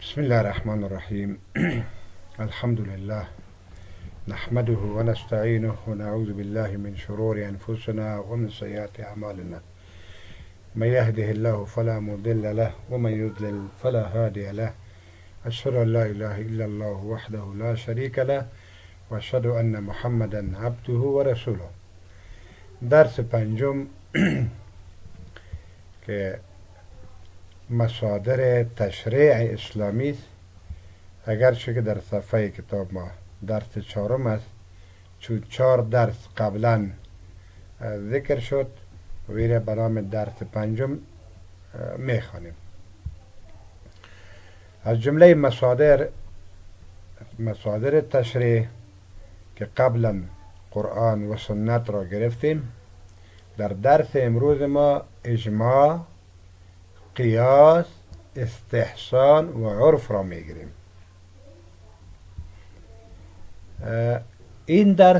بسم الله الرحمن الرحيم. الحمد لله نحمده ونستعينه ونعوذ بالله من شرور أنفسنا ومن سيئات أعمالنا. من يهده الله فلا مضل له ومن يضلل فلا هادي له. أشهد أن لا إله إلا الله وحده لا شريك له وأشهد أن محمدا عبده ورسوله. درس پنجم که مصادر تشریع اسلامی است، اگرچه که در صفحه کتاب ما درس چهارم است، چون 4 درس قبلا ذکر شد ویره به نام درس پنجم میخوانیم. از جمله مصادر تشریع که قبلا قرآن و سنت را گرفتیم، در درس امروز ما اجماع، قیاس، استحسان و عرف را میگیریم. این درس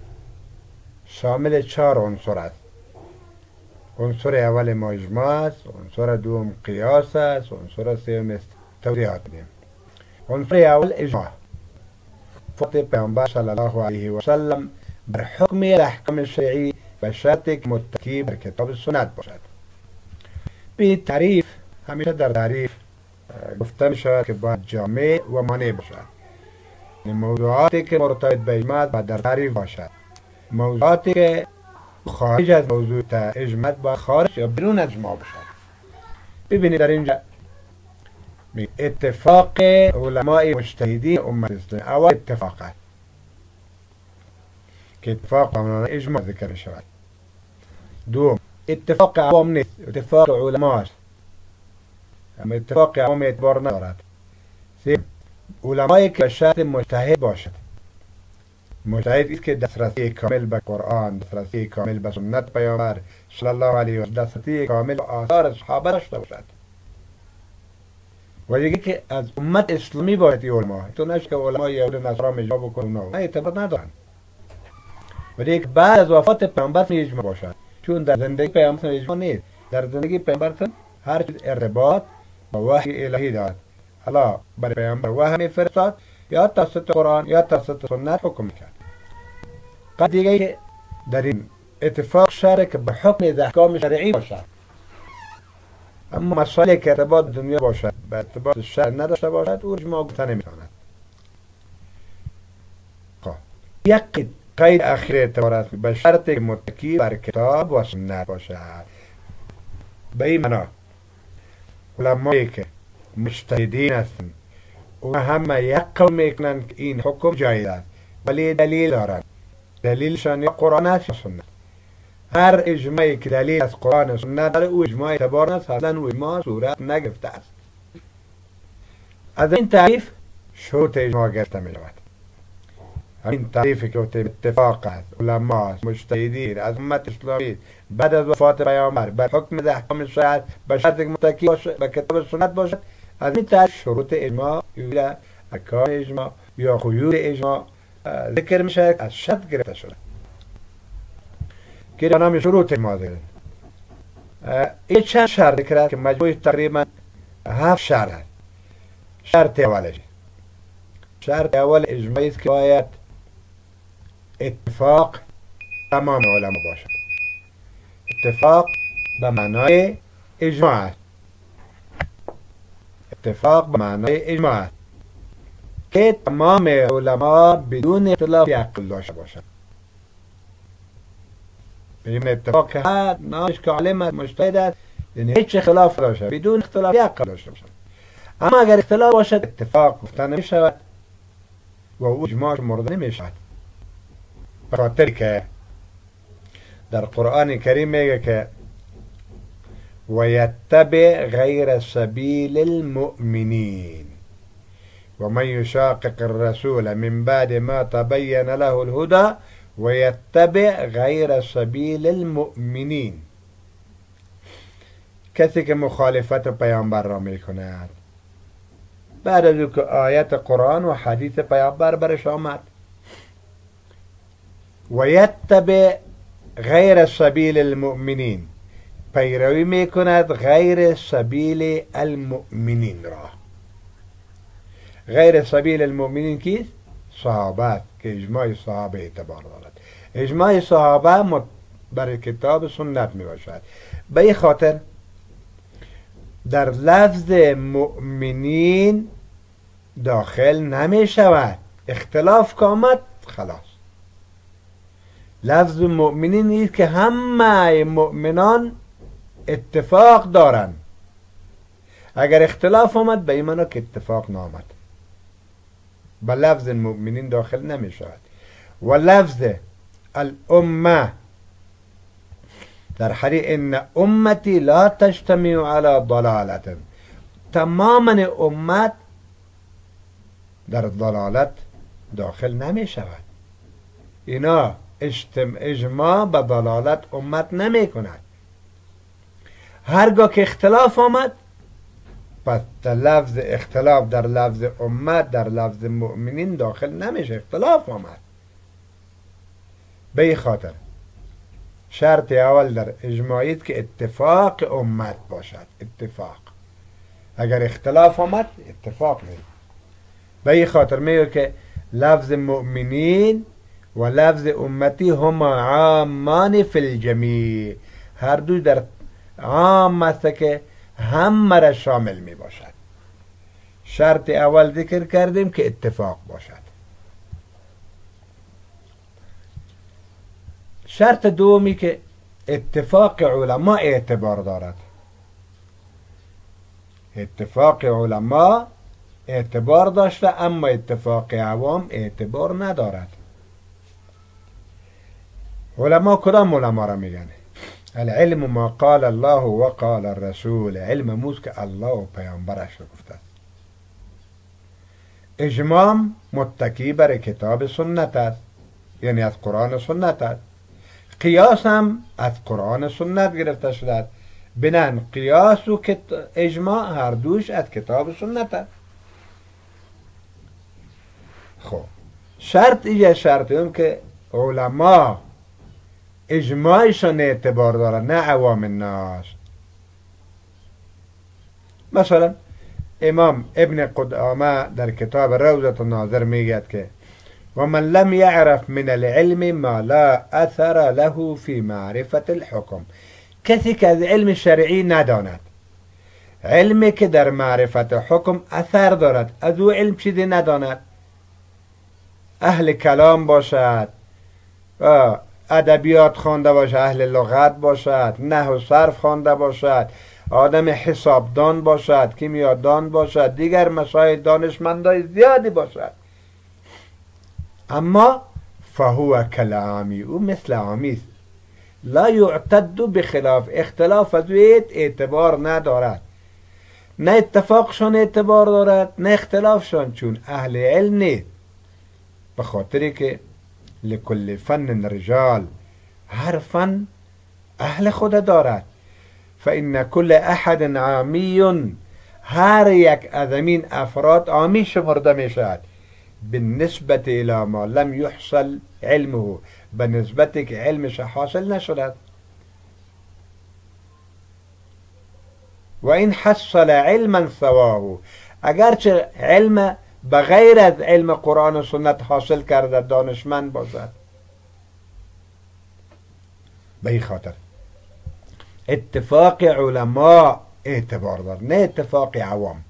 شامل 4 عنصر است. عنصر اول ما اجماع است، عنصر دوم قیاس است، عنصر سوم توضیحات دیم. عنصر اول اجماع. فتح پیامبر صلی الله علیه و سلم بر حکم احکام شرعی به شرط که متکی بر کتاب سنت باشد. به تعریف همیشه در تعریف گفته می شود که باید جامع و مانع باشد. موضوعاتی که مرتبط به اجماع باید در تعریف باشد. موضوعاتی که خارج از موضوع اجماع باید خارج یا بیرون از اجماع باشد. ببینید در اینجا اتفاق علماء مجتهدین امت اسلام اول اتفاق است که اتفاق قانون اجماع ذکر شود. دوم اتفاق عوام نیست، اتفاق علماء است، اما اتفاق عوام اعتبار ندارد. سوم علمایی که شرط مجتهد باشد. مجتهد است که دسترسی کامل به قرآن، دسترسی کامل به سنت پیامبر صلی الله علیه و سلم، دسترسی کامل به آثار صحابه داشته باشد. و دیگه که از امت اسلامی باید علما، تو نشه که علما یهود و نصارا اجماع بکنن، نه اعتبار ندارن. و دیگه بعد از وفات پیامبر اجماع باشد، چون در زندگی پیامبر اجماع نیست. در زندگی پیامبر هر چیز ارتباط با وحی الهی دارد. الله برای پیامبر وحی میفرستاد، یا توسط قرآن یا توسط سنت حکم میکرد. قد دیگه که در این اتفاق شرع که به حکم احکام شرعی باشد، اما مسائلی که ارتباط دنیا باشد به ارتباط شرع نداشته باشد او اجماع گفته نمیتواند. یک قید اخیر اعتبار است به شرط که متکی بر کتاب و سنت باشد. به این معنا علمایی که مجتهدین هستند او همه یک قول میکنند که این حکم جایز است، ولی دلیل دارند. دلیلشان یا قرآن است یا سنت. هر اجماعی که دلیل از قرآن و سنت داره او اجماع اعتبار است، اصلا او اجماع صورت نگرفته است. از این تعریف شروط اجماع گرفته می شود. همین تعریفی که اتفاق است، علما است، مجتهدین از امت اسلامی بعد از وفات پیامبر بر حکم احکام شرع به شرط که متکی باشد به کتاب سنت باشد، از این تعریف شروط اجماع یا ارکان اجماع یا قیود اجماع ذکر می شود، از شرط گرفته شده که نام شروط اجماع ذکر. این چند شرط ذکر است که مجموع تقریبا 7 شرط است. شرط اول اجماعی است که باید اتفاق تمام علما باشد. اتفاق به معنای اجماع است. اتفاق به معنای اجماع است که تمام علما بدون اختلاف عقل داشته باشند. این اتفاق که هر نامش که عالم است، مجتهد است، یعنی هیچ اختلاف داشته بدون اختلاف عقل داشته باشند. اما اگر اختلاف باشد اتفاق گفته نمی شود و او اجماع مورد نمی شود. به خاطر که در قرآن کریم میگه که وَيَتَّبِعْ غَيْرَ سَبِيلِ الْمُؤْمِنِينَ وَمَنْ يُشَاقِقِ الرَّسُولَ مِنْ بَعْدِ مَا تَبَيَّنَ لَهُ الْهُدَى وَيَتَّبِعْ غَيْرَ سَبِيلِ الْمُؤْمِنِينَ. کسی که مخالفت پیامبر را میکند بعد از اینکه آیت قرآن و حدیث پیامبر برش آمد، وَيَتَّبِعْ غَيْرَ سَبِيلِ الْمُؤْمِنِينَ پیروی میکند غیر سبیل المؤمنین را. غیر سبیل المؤمنین کیست؟ صحابه، که اجماع صحابه اعتبار دارد. اجماع صحابه بر کتاب سنت می باشد. به این خاطر در لفظ مؤمنین داخل نمی شود. اختلاف که آمد خلاص. لفظ مؤمنین نیست که همه مؤمنان اتفاق دارند. اگر اختلاف آمد به این معنی که اتفاق نامد، به لفظ مؤمنین داخل نمی شود. و لفظ الامه در حدیث ان امتی لا تجتمع علی ضلالت، تماما امت در ضلالت داخل نمی شود. اینا اجماع به ضلالت امت نمی کند. هرگاه که اختلاف آمد پس در لفظ اختلاف در لفظ امت در لفظ مؤمنین داخل نمیشه. اختلاف آمد. به این خاطر شرط اول در اجماعیت که اتفاق امت باشد. اتفاق. اگر اختلاف آمد اتفاق نیست. به این خاطر میگه که لفظ مؤمنین و لفظ امتی هما عامان فی الجمیع، هر دو در عام است که همه را شامل می باشد. شرط اول ذکر کردیم که اتفاق باشد. شرط دومی که اتفاق علما اعتبار دارد. اتفاق علما اعتبار داشته اما اتفاق عوام اعتبار ندارد. علما کدام علما را میگن؟ العلم ما قال الله و قال الرسول، علم موست که الله و پیامبرش رو گفته. اجماع متکی بر کتاب سنت است، یعنی از قرآن سنت است. قیاس هم از قرآن سنت گرفته شده است. بنان قیاس و اجماع هر دوش از کتاب سنت است. خب شرط ایه شرط هم که علما اجماعشان اعتبار دارد، نه عوام الناس. مثلا امام ابن قدامه در کتاب روضة الناظر میگد که و من لم يعرف من العلم ما لا اثر له في معرفة الحكم، کسی که از علم شرعی نداند، علمی که در معرفت حکم اثر دارد، از او علم چیزی نداند، اهل کلام باشد، ادبیات خوانده باشد، اهل لغت باشد، نحو و صرف خوانده باشد، آدم حسابدان باشد، کیمیادان باشد، دیگر مسائل دانشمندای زیادی باشد، اما فهو کلامی، او مثل عامی است. لا یعتد بخلاف، اختلاف از اعتبار ندارد، نه اتفاقشان اعتبار دارد نه اختلافشان، چون اهل علم نیست. به خاطری که لکل فن رجال، هر فن اهل خود دارد. فإن كل احد عامی، هر یک از این افراد عامی شمرده می شود بالنسبت الى ما لم يحصل علمه، به نسبت که علمش حاصل نشده. و این حصل علما سواه، اگرچه علم بغیر از علم قرآن و سنت حاصل کرده دانشمند باشد. به این خاطر اتفاق علما اعتبار دارد، نه اتفاق عوام.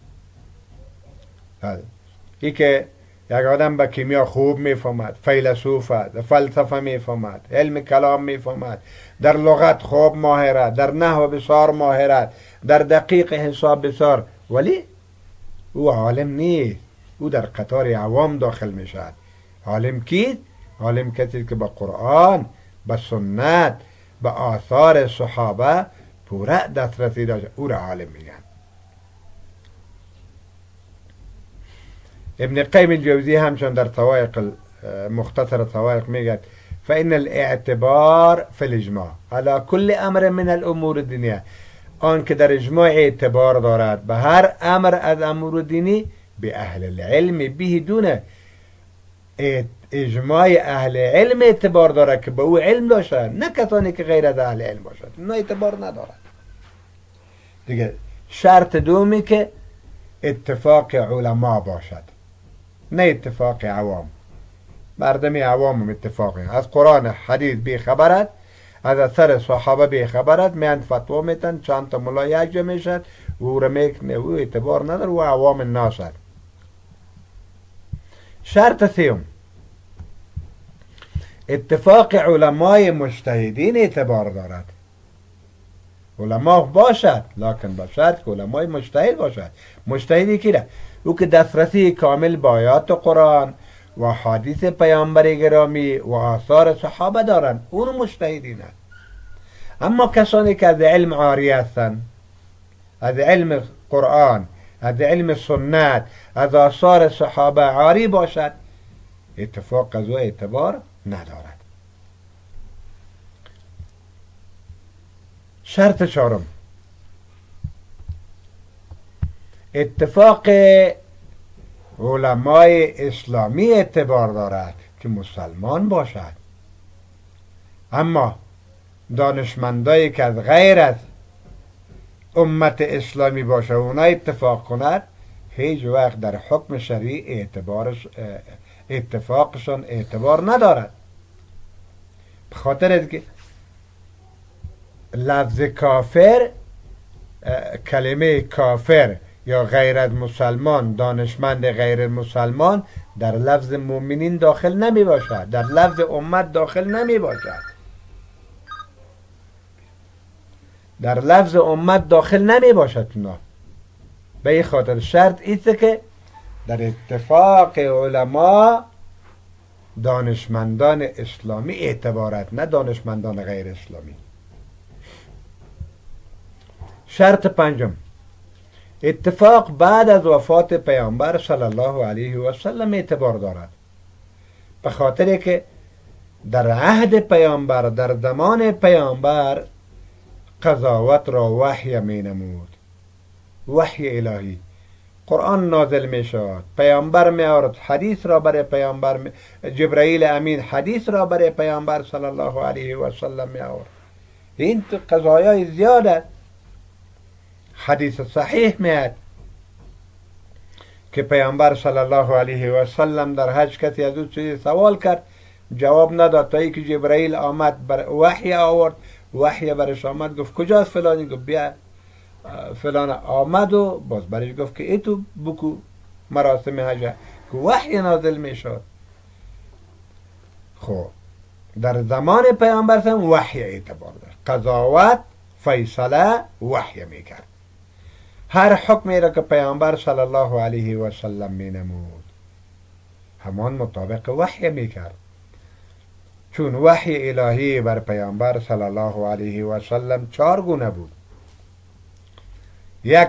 ای که یک آدم به کیمیا خوب میفهمد، فیلسوف است، فلسفه میفهمد، علم کلام میفهمد، در لغت خوب ماهر، در نحو بسیار ماهر، در دقیق حساب بسیار، ولی او عالم نیست، او در قطار عوام داخل میشد. عالم کیست؟ عالم کسی که به قرآن، به سنت، به آثار صحابه پوره دسترسی داشته، او را عالم میگن. ابن قیم الجوزی همچون در طوائق مختصر طوائق میگه فإن الاعتبار في الاجماع على كل امر من الامور الدنیا، آن که در اجماع اعتبار دارد به هر امر از امور دینی، به اهل العلم به دونه، اجماع اهل علم اعتبار دارد که به او علم داشته، نه کسانی که غیر از اهل علم باشد، نه اعتبار ندارد. دیگه شرط دومی که اتفاق علما باشد، نه اتفاق عوام. مردم عوام اتفاقی از قرآن حدیث بی خبرت، از اثر صحابه بی خبرت، میان فتوا میتن، چند تا ملا یک جا میشد او را میکنه، او اعتبار نداره، او عوام الناس است. شرط سیوم، اتفاق علمای مجتهدین اعتبار دارد. علما باشد لکن باشد که علمای مجتهد باشد. مجتهدی کیه؟ او که دسترسی کامل با آیات قرآن و حدیث پیامبر گرامی و آثار صحابه دارند، اون مجتهدین است. اما کسانی که از علم عاری هستند، از علم قرآن، از علم سنت، از آثار صحابه عاری باشد، اتفاق از او اعتبار ندارد. شرط چهارم، اتفاق علمای اسلامی اعتبار دارد که مسلمان باشد، اما دانشمندایی که از غیر از امت اسلامی باشه اونا اتفاق کند، هیچ وقت در حکم شرعی اتفاقشون اعتبار ندارد. بخاطر که لفظ کافر، کلمه کافر یا غیر از مسلمان، دانشمند غیر مسلمان، در لفظ مؤمنین داخل نمی باشد، در لفظ امت داخل نمی باشد، در لفظ امت داخل نمی باشد. اونا به این خاطر شرط ایست که در اتفاق علما دانشمندان اسلامی اعتبارت، نه دانشمندان غیر اسلامی. شرط پنجم، اتفاق بعد از وفات پیامبر صلی الله علیه و سلم اعتبار دارد، به خاطر که در عهد پیامبر، در زمان پیامبر، قضاوت را وحی می نمود، وحی الهی، قرآن نازل می شد، پیامبر می آورد حدیث را برای پیامبر، جبرائیل امین حدیث را برای پیامبر صلی الله علیه و سلم می آورد. این قضایای زیاده. حدیث صحیح میاد که پیامبر صلی الله علیه و سلم در حج کسی از او چیزی سوال کرد، جواب نداد تا اینکه جبرائیل آمد، بر وحی آورد، وحی برش آمد، گفت کجاست فلانی؟ گفت بیا فلان آمد و باز برش گفت که ایتو بکو مراسم حج، که وحی نازل میشد. خب در زمان پیامبر هم وحی اعتبار داشت، قضاوت فیصله وحی میکرد، هر حکمی را که پیامبر صلی الله علیه و سلم می نمود همان مطابق وحی میکرد، چون وحی الهی بر پیامبر صلی الله علیه و سلم 4 گونه بود. یک،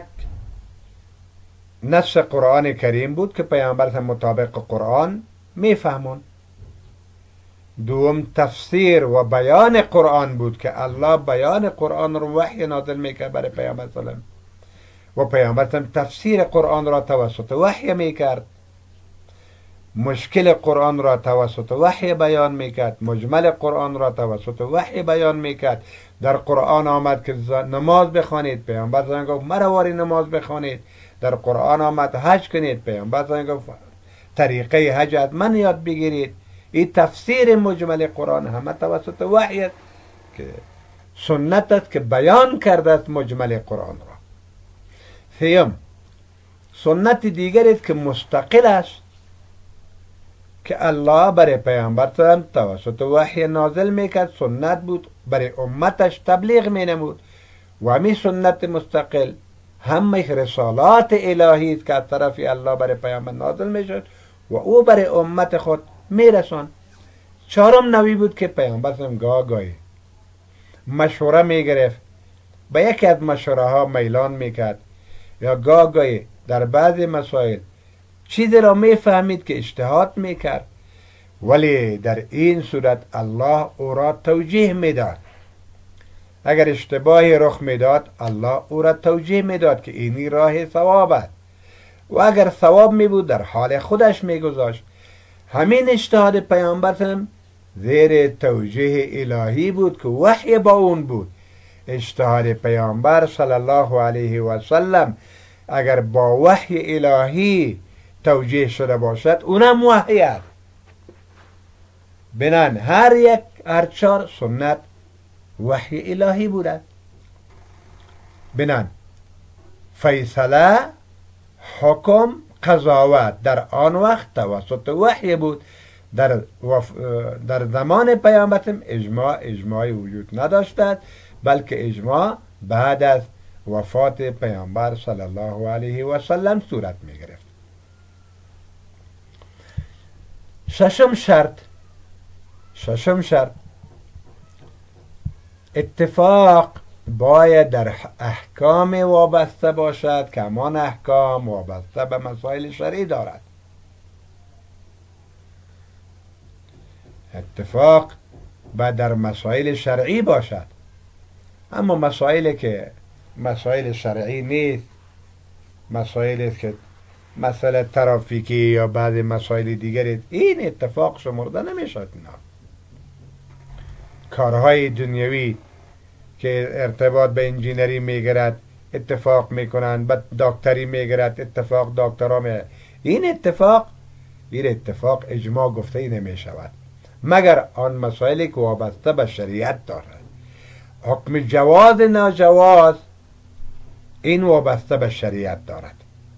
نص قرآن کریم بود که پیامبر مطابق قرآن میفهمون. دوم، تفسیر و بیان قرآن بود که الله بیان قرآن رو وحی نازل میکرد برای پیامبر صلی الله علیه و پیامبر هم تفسیر قرآن را توسط وحی میکرد، مشکل قرآن را توسط وحی بیان میکرد، مجمل قرآن را توسط وحی بیان میکرد. در قرآن آمد که نماز بخوانید، پیامبر گفت مرواری نماز بخوانید. در قرآن آمد حج کنید، پیامبر گفت طریقه حج از من یاد بگیرید. این تفسیر مجمل قرآن همه توسط وحی است که سنت است که بیان کرده است مجمل قرآن را. سیوم، سنت دیگر است که مستقل است که الله برای پیامبر توسط وحی نازل میکرد، سنت بود برای امتش تبلیغ مینمود و همین سنت مستقل همه رسالات الهی است که از طرف الله برای پیامبر نازل میشد و او برای امت خود میرسان. 4م نوی بود که پیامبر گاهی مشوره میگرفت، به یکی از مشوره ها میلان میکرد، یا گاهی در بعضی مسائل چیزی را میفهمید که اجتهاد میکرد، ولی در این صورت الله او را توجیه میداد. اگر اشتباهی رخ میداد الله او را توجیه میداد که اینی راه ثواب است، و اگر ثواب می بود در حال خودش میگذاشت. همین اجتهاد پیامبر هم زیر توجیه الهی بود که وحی با اون بود. اجتهاد پیامبر صلی الله علیه و سلم اگر با وحی الهی توجیه شده باشد اونم وحی است. بنان هر 4 سنت وحی الهی بوده. بنان فیصله، حکم، قضاوت در آن وقت توسط وحی بود. در زمان پیامبرم اجماعی وجود نداشتد، بلکه اجماع بعد از وفات پیامبر صلی الله علیه و سلم صورت می گرفت. 6م شرط اتفاق باید در احکام وابسته باشد که همان احکام وابسته به مسائل شرعی دارد. اتفاق باید در مسائل شرعی باشد، اما مسائلی که مسائل شرعی نیست، مسائلی که مسئله ترافیکی یا بعضی مسائل دیگری، این اتفاق شمرده نمیشد. کارهای دنیوی که ارتباط به انجینری میگیرد اتفاق میکنند، به دکتری میگیرد اتفاق دکترا میگیرد. این اتفاق اجماع گفته ای نمیشود مگر آن مسائلی که وابسته به شریعت دارد. حکم جواز ناجواز این وابسته به شریعت دارد،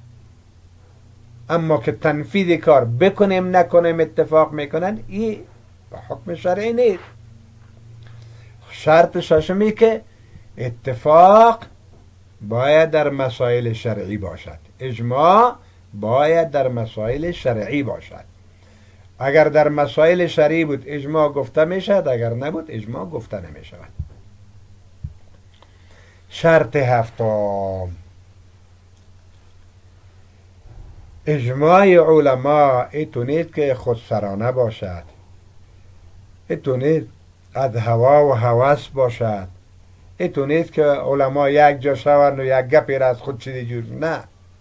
اما که تنفیذ کار بکنیم نکنیم اتفاق میکنن این به حکم شرعی نیست. شرط 6 که اتفاق باید در مسائل شرعی باشد، اجماع باید در مسائل شرعی باشد. اگر در مسائل شرعی بود اجماع گفته میشد، اگر نبود اجماع گفته نمیشود. شرط 7 اجماع علما ایتونید که خودسرانه باشد، ایتونید از هوا و هوس باشد، ایتونید که علما یک جا شوند و یک گپی را از خود چیزی جور نه.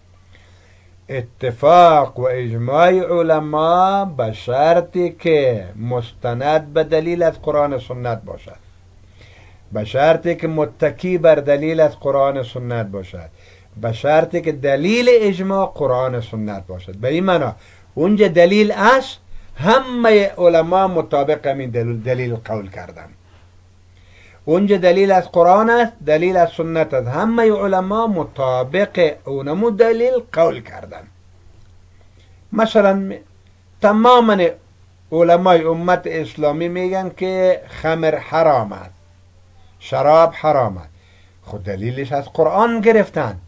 اتفاق و اجماع علما به شرطی که مستند به دلیل از قرآن و سنت باشد، به شرطی که متکی بر دلیل از قرآن و سنت باشد، به شرطی که دلیل اجماع قرآن و سنت باشد. به این معنا اونجا دلیل است همه علما مطابق همین دلیل قول کردن. اونجا دلیل از قرآن است، دلیل از سنت است، همه علما مطابق اونمو دلیل قول کردن. مثلا تماما علمای امت اسلامی میگن که خمر حرام است، شراب حرام است. خود دلیلش از قرآن گرفتن.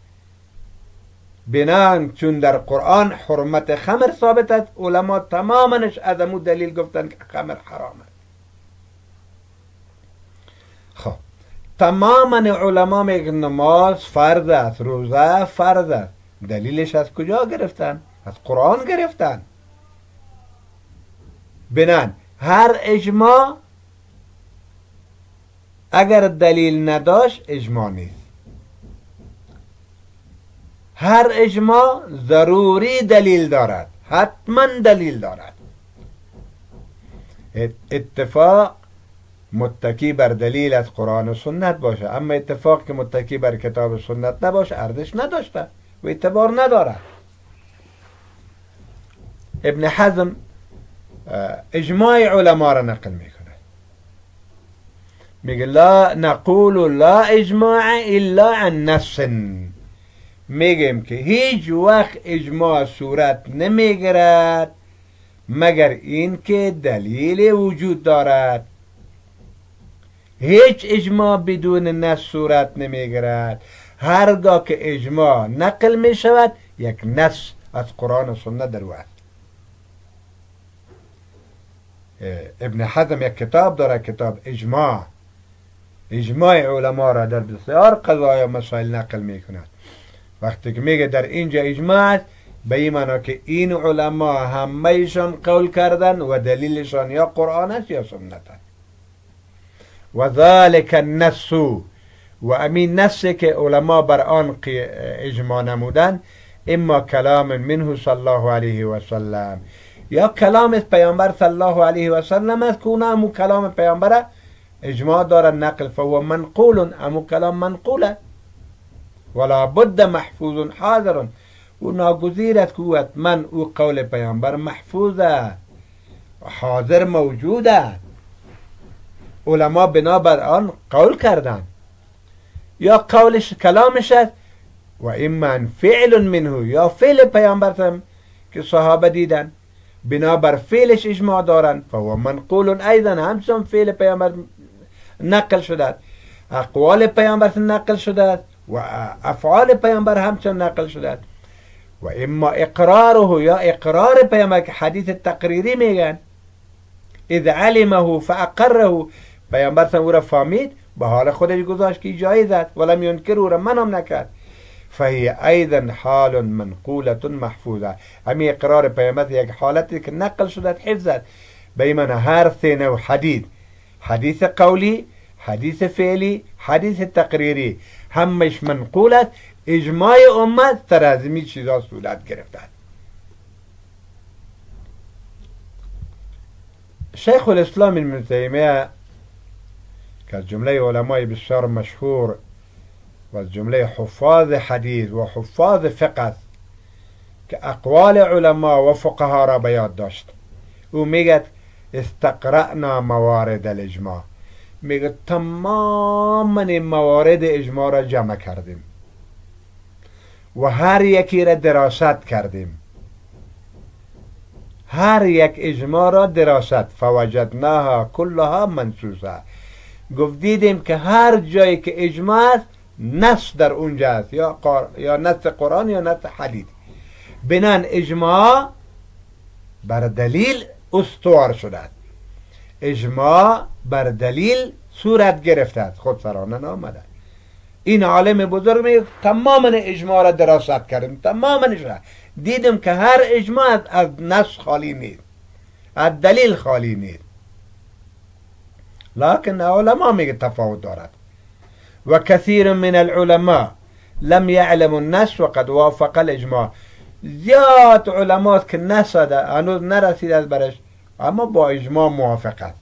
بنان چون در قرآن حرمت خمر ثابت است، علما تمامنش از امو دلیل گفتن که خمر حرام است. خب تماما علما میگن نماز فرض است، روزه فرض است. دلیلش از کجا گرفتن؟ از قرآن گرفتن. بنان هر اجماع اگر دلیل نداشت اجماع نیست. هر اجماع ضروری دلیل دارد، حتما دلیل دارد. اتفاق متکی بر دلیل از قرآن و سنت باشه، اما اتفاق که متکی بر کتاب و سنت نباشه ارزش نداشته و اعتبار ندارد. ابن حزم اجماع علما را نقل میکنه، میگه لا نقول لا اجماع الا عن نص. میگیم که هیچ وقت اجماع صورت نمیگیرد مگر اینکه دلیل وجود دارد. هیچ اجماع بدون نص صورت نمیگیرد. هرگاه که اجماع نقل می شود یک نص از قرآن و سنت در او است. ابن حزم یک کتاب داره، کتاب اجماع علما را در بسیار قضایا مسائل نقل می کند. وقتی که میگه در اینجا اجماع است، به این معنا که این علما همهشان قول کردن و دلیلشان یا قرآن است یا سنت است. و ذالک النص، و امین نصی که علما بر آن اجماع نمودن، اما کلام منه صلی الله علیه و سلم، یا کلام پیامبر صلی الله علیه و سلم است که امو کلام پیامبر اجماع دارد نقل، فهو منقول، امو کلام منقوله. ولا بد محفوظ حاضر و ناگزیر است که حتما او قول پیامبر محفوظه حاضر موجوده. علما بنابر آن قول کردن یا قولش کلامش است و اما فعل منه یا فعل پیامبر که صحابه دیدن بنابر فعلش اجماع دارن فهو منقول ایضا همچون فعل پیامبر نقل شده اقوال پیامبر نقل شده و افعال پیامبر همچون نقل شده و اما اقراره یا اقرار پیامبر که حدیث تقریری میگن اذ علمه فاقره پیامبر او را فهمید به حال خودش گذاشت که جایز است ولم ینکر او را منم نکرد فهی ایضا حال منقولة محفوظه. همین اقرار پیامبر یک حالتی که نقل شده حفظت به من هر سه نوع حدیث قولی حدیث فعلی حدیث تقریری همش منقول است اجماع امت تر از این چیزا صورت گرفته. شیخ الاسلام ابن تیمیه که از جمله علمای بسیار مشهور و از جمله حفاظ حدیث و حفاظ فقه است که اقوال علما و فقها را به یاد داشت. او میگه استقرأنا موارد الاجماع، میگه تمام موارد اجماع را جمع کردیم و هر یکی را دراست کردیم، هر یک اجماع را دراست فوجدناها کلها منصوصه. گفت دیدیم که هر جایی که اجماع است نص در اونجا است، یا نص قرآن یا نص حدیث. بنان اجماع بر دلیل استوار شده، اجماع بر دلیل صورت گرفته است، خود سرانه نامده. این عالم بزرگ میگه تماما اجماع را دراست کردیم، تمامش را دیدیم که هر اجماع از نص خالی نیست، از دلیل خالی نیست. لكن علماء میگه تفاوت دارد و کثیر من العلماء لم يعلم النص وقد وافق الاجماع. زیاد علماء که نسده هنوز نرسید از برش اما با اجماع موافق است،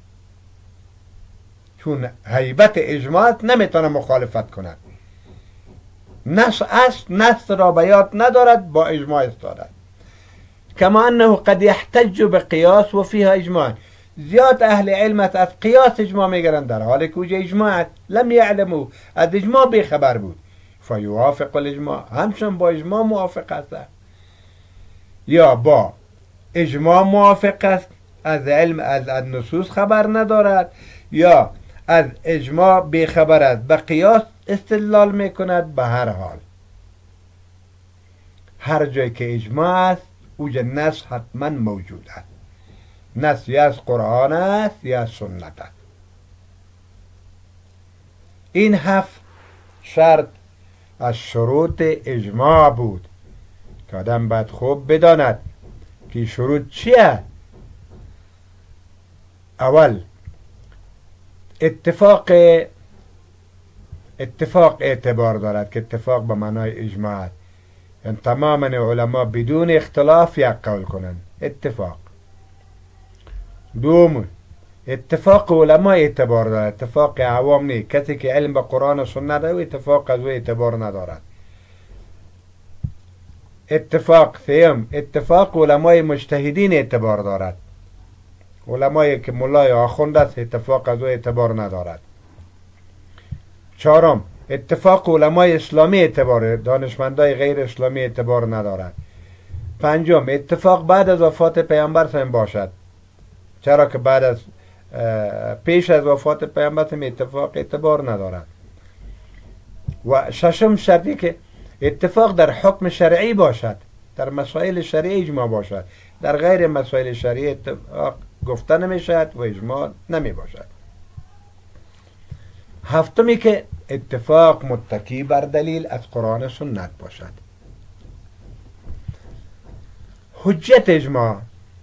چون هیبت اجماع نمیتونه مخالفت کند. نص است، نص را به یاد ندارد، با اجماع استادد. کما انه قد يحتج بقیاس و فيها اجماع. زیاد اهل علم از قیاس اجماع میگرند در حالی که اوجه اجماع لم يعلمو، از اجماع بیخبر بود. فیوافق الاجماع، همچون با اجماع موافق است، یا با اجماع موافق است، از علم از نصوص خبر ندارد، یا از اجماع بیخبر است به قیاس استدلال میکند. به هر حال هر جای که اجماع است اوجه نص حتما موجود است. نص یا از قرآن است یا از سنت است. این 7 شرط از شروط اجماع بود که آدم باید خوب بداند که شروط چیه. اول اتفاق اعتبار دارد که اتفاق به معنای اجماع است، یعنی تماما علما بدون اختلاف یک قول کنند، اتفاق. دوم اتفاق علما اعتبار دارد، اتفاق عوام نیست. کسی که علم به قرآن و سنت دارد اتفاق از او اعتبار ندارد. اتفاق سوم اتفاق علمای مجتهدین اعتبار دارد، علمایی که ملای آخوند است اتفاق از او اعتبار ندارد. چهارم اتفاق علمای اسلامی اعتبار، دانشمندای غیر اسلامی اعتبار ندارد. پنجم اتفاق بعد از وفات پیامبر هم باشد، چرا که بعد از پیش از وفات پیامبر هم اتفاق اعتبار ندارد. و ششم شرطی که اتفاق در حکم شرعی باشد، در مسائل شرعی اجماع باشد، در غیر مسائل شرعی اتفاق گفته نمیشد و اجماع نمی باشد. هفتمی که اتفاق متکی بر دلیل از قرآن و سنت باشد. حجت اجماع،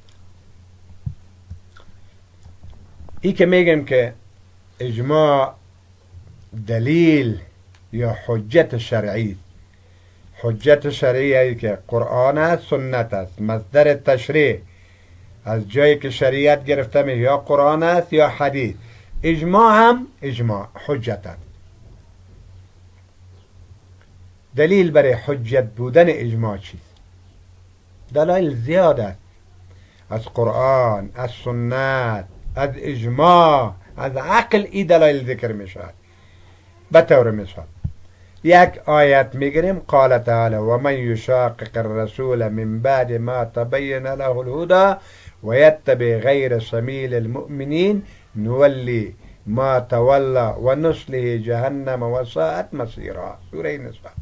ای که میگم که اجماع دلیل یا حجت شرعی. حجت شرعی ای که قرآن است، سنت است، مصدر تشریع از جایی که شریعت گرفته می یا قرآن است یا حدیث. اجماع هم اجماع حجت است. دلیل برای حجت بودن اجماع چیست؟ دلایل زیاد است، از قرآن، از سنت، از اجماع، از عقل. این دلایل ذکر می شود. به طور مثال یک آیت میگیریم، قال تعالی و من یشاقق الرسول من بعد ما تبین له الهدى و یتبع غیر سبیل المؤمنین نولی ما تولی و نصله جهنم و ساءت مصیرا. سوره نساء.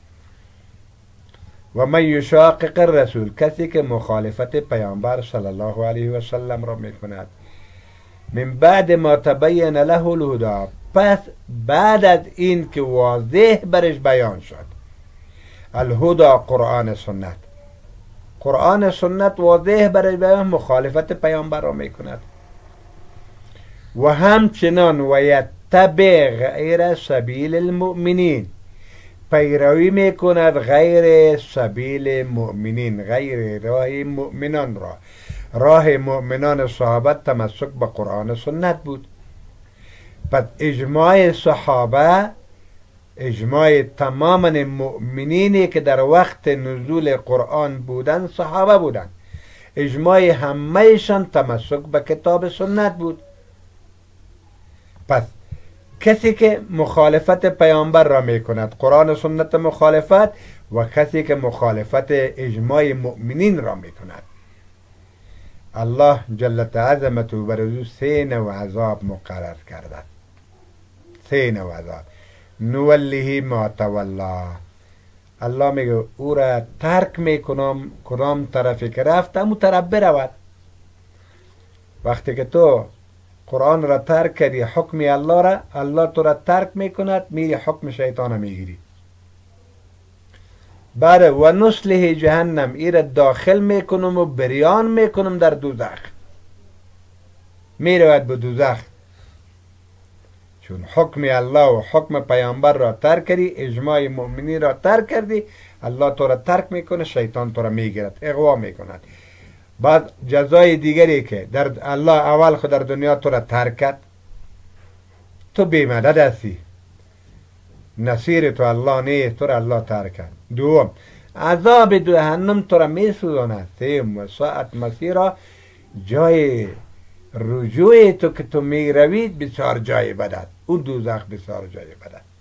و من یشاقق الرسول، کسی که مخالفت پیامبر صلی الله علیه و سلم را میکند، من بعد ما تبین له الهدى، پس بعد از این که واضح برش بیان شد. الهدى قرآن سنت، قرآن سنت واضح برش بیان، مخالفت پیامبر را میکند. و همچنان و یتبع غیر سبیل المؤمنین، پیروی میکند غیر سبیل مؤمنین، غیر راه مؤمنان را. راه مؤمنان صحابه تمسک به قرآن سنت بود. پس اجماع صحابه، اجماع تماما مؤمنینی که در وقت نزول قرآن بودن صحابه بودن، اجماع همهشان تمسک به کتاب سنت بود. پس کسی که مخالفت پیامبر را می کند، قرآن سنت مخالفت، و کسی که مخالفت اجماع مؤمنین را می کند، الله جل عظمته بر او 3 نوع عذاب مقرر کرده. 3 نوع عذاب. نولیه ما تولا، الله میگه او را ترک میکنم، کدام طرفی که رفت همون طرف برود. وقتی که تو قرآن را ترک کردی، حکم الله را، الله تو را ترک میکند، میری حکم شیطان میگیری. بعد و نصله جهنم، ای را داخل میکنم و بریان میکنم در دوزخ، میرود به دوزخ. چون حکم الله و حکم پیامبر را ترک کردی، اجماع مؤمنی را ترک کردی، الله تو را ترک میکنه، شیطان تو را میگیرد، اغوا میکند. بعد جزای دیگری که در الله اول خود در دنیا تو را ترک کرد، تو بیمدد هستی، نصیر تو الله نیست، تو را الله ترک کرد. دوم، عذاب جهنم تو را میسوزاند. سوم، و ساعت مسیرا، جای رجوع تو که تو میروید بسیار جای بد است، اون دوزخ بسیار جای بد است.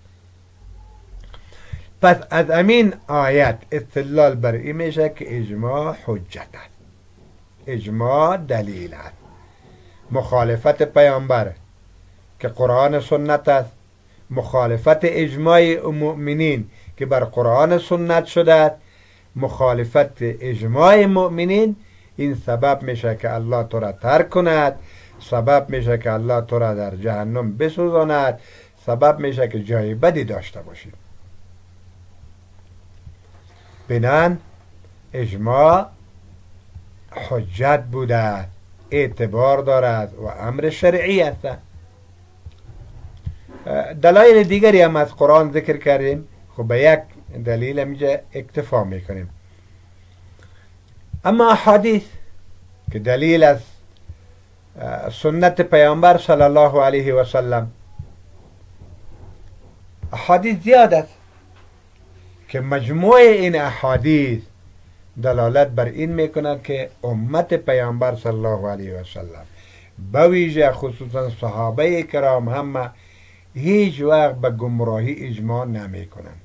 پس از امین آیت استدلال بر این میشه که اجماع حجت است، اجماع دلیل است. مخالفت پیامبر که قرآن سنت است، مخالفت اجماع مؤمنین که بر قرآن سنت شده است، مخالفت اجماع مؤمنین، این سبب میشه که الله تو را ترک کند، سبب میشه که الله تو را در جهنم بسوزاند، سبب میشه که جای بدی داشته باشید. بنان اجماع حجت بوده، اعتبار دارد و امر شرعی است. دلایل دیگری هم از قرآن ذکر کردیم، خب به یک دلیل اینجا اکتفا میکنیم. اما احادیث که دلیل از سنت پیامبر صلی الله علیه و سلم، احادیث زیاد است که مجموع این احادیث دلالت بر این میکند که امت پیامبر صلی الله علیه و سلم، به ویژه خصوصا صحابه کرام، همه هیچ وقت به گمراهی اجماع نمی کنند.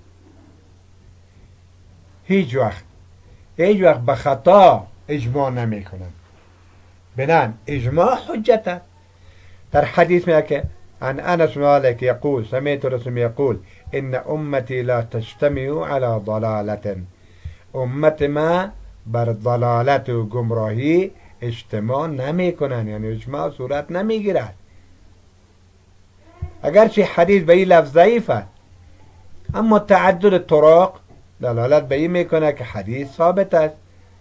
هیچ وقت به خطا اجماع نمی کنند. بنان اجماع حجت است. در حدیث میگه که عن انس مالک یقول سمعت رسول یقول ان امتی لا تجتمع على ضلالة، امت ما بر ضلالت و گمراهی اجتماع نمی کنند، یعنی اجماع صورت نمی گیرد. اگرچه حدیث به این لفظ ضعیف است، اما تعدد طرق دلالت به این میکنه که حدیث ثابت است.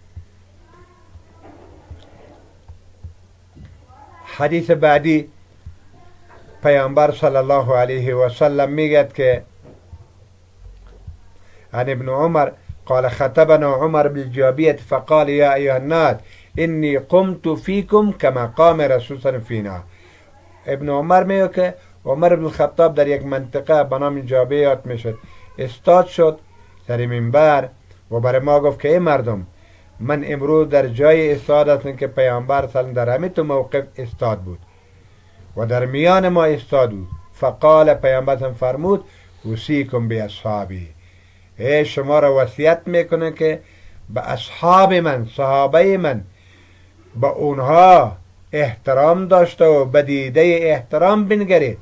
حدیث بعدی پیامبر صلی الله علیه و سلم میگه که عن ابن عمر قال خطبنا عمر بالجابیة فقال یا ایها الناس انی قمت فیکم کما قام رسول صلی فینا. ابن عمر میگه که عمر بن الخطاب در یک منطقه به نام جابیات میشد، استاد شد در منبر و برای ما گفت که ای مردم، من امروز در جای استاد هستم که پیامبر صلی الله علیه و در همین تو موقف استاد بود و در میان ما استاد بود. فقال پیامبر فرمود اوصیکم به اصحابی، ای شما را وصیت میکنه که به اصحاب من، صحابه من، با اونها احترام داشته و به دیده احترام بنگرید.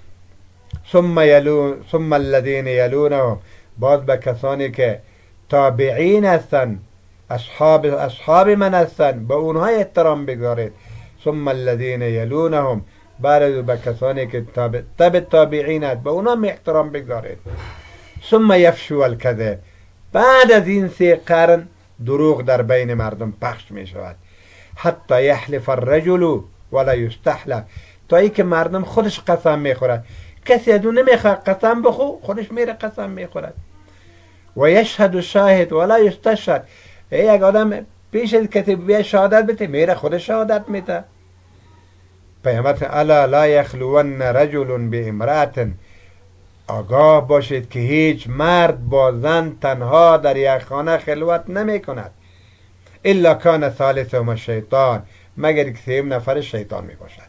ثم الذین یلونهم، باز به کسانی که تابعین هستند، اصحاب من هستند، به اونها احترام بگذارید. ثم الذین یلونهم، بعد به کسانی که تابعین هست، به اونها احترام بگذارید. ثم یفشو الکذب، بعد از این 3 قرن دروغ در بین مردم پخش می شود. حتی یحلف الرجل ولا یستحلف، تا ای که مردم خودش قسم می خورد. کسی از اون نمیخواد قسم بخو، خودش میره قسم می خورد. و یشهد شاهد ولا یستشهد، یک آدم پیش از کسی بیا شهادت بده، میره خودش شهادت میده. پیامبر الا لا یخلون رجل بامرأة، آگاه باشید که هیچ مرد با زن تنها در یک خانه خلوت نمی کند. الا کان ثالثهم الشیطان، مگر که 3 نفر شیطان می باشد.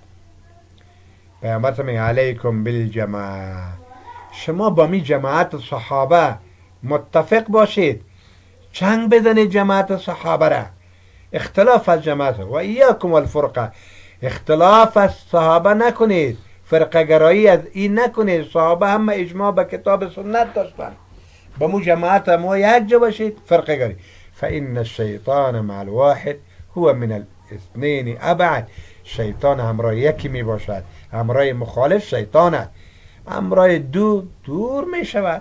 پیامبر میگه علیکم بالجماعه، شما با می جماعت صحابه متفق باشید، چنگ بزنید جماعت صحابه را، اختلاف از جماعت و ایاکم الفرقه، اختلاف از صحابه نکنید، فرقه گرایی از این نکنید. صحابه همه اجماع به کتاب سنت داشتن، با مو جماعت ما یک جا باشید، فرقه گرایی. فإن الشیطان مع الواحد هو من الاثنين ابعد، شیطان همراه یکی می باشد، همراه مخالف شیطان است، همراه دور می شود.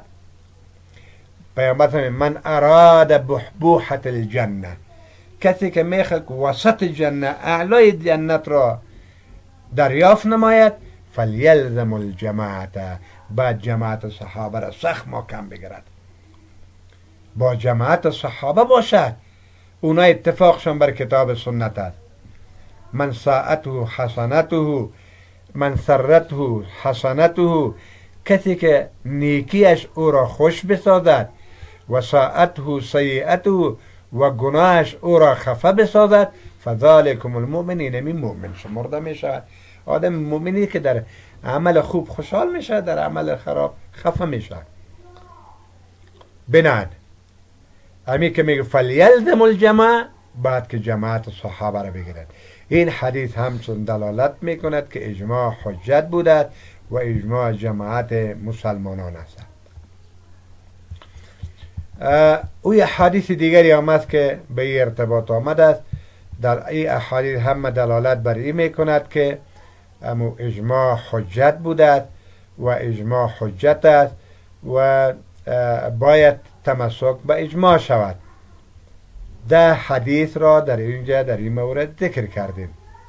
پیامبر من اراد بحبوحة الجنه، کسی که میخواد وسط جنت، اعلای جنت را دریافت نماید، فلیلزم الجماعت، بعد جماعت صحابه را سخت محکم بگیرد، با جماعت صحابه باشد. اونا اتفاقشان بر کتاب سنت است. من ساعته حسنته، من سرته حسنته، کسی که نیکیش او را خوش بسازد و ساعته سیئته و گناهش او را خفه بسازد، فذالکم المؤمنین، من مؤمن شمرده می شود. آدم مؤمنی که در عمل خوب خوشحال می شود، در عمل خراب خفه می شود. بنان امی که میگه فلیلزم الجماع، بعد که جماعت صحابه را بگیرد. این حدیث همچون دلالت می کند که اجماع حجت بوده و اجماع جماعت مسلمانان است. او حدیث دیگری آمد که به این ارتباط آمد است. در این احادیث هم دلالت بر این می کند که اجماع حجت بوده و اجماع حجت است و باید تمسک به اجماع شود. 10 حدیث را در اینجا در این مورد ذکر کردیم،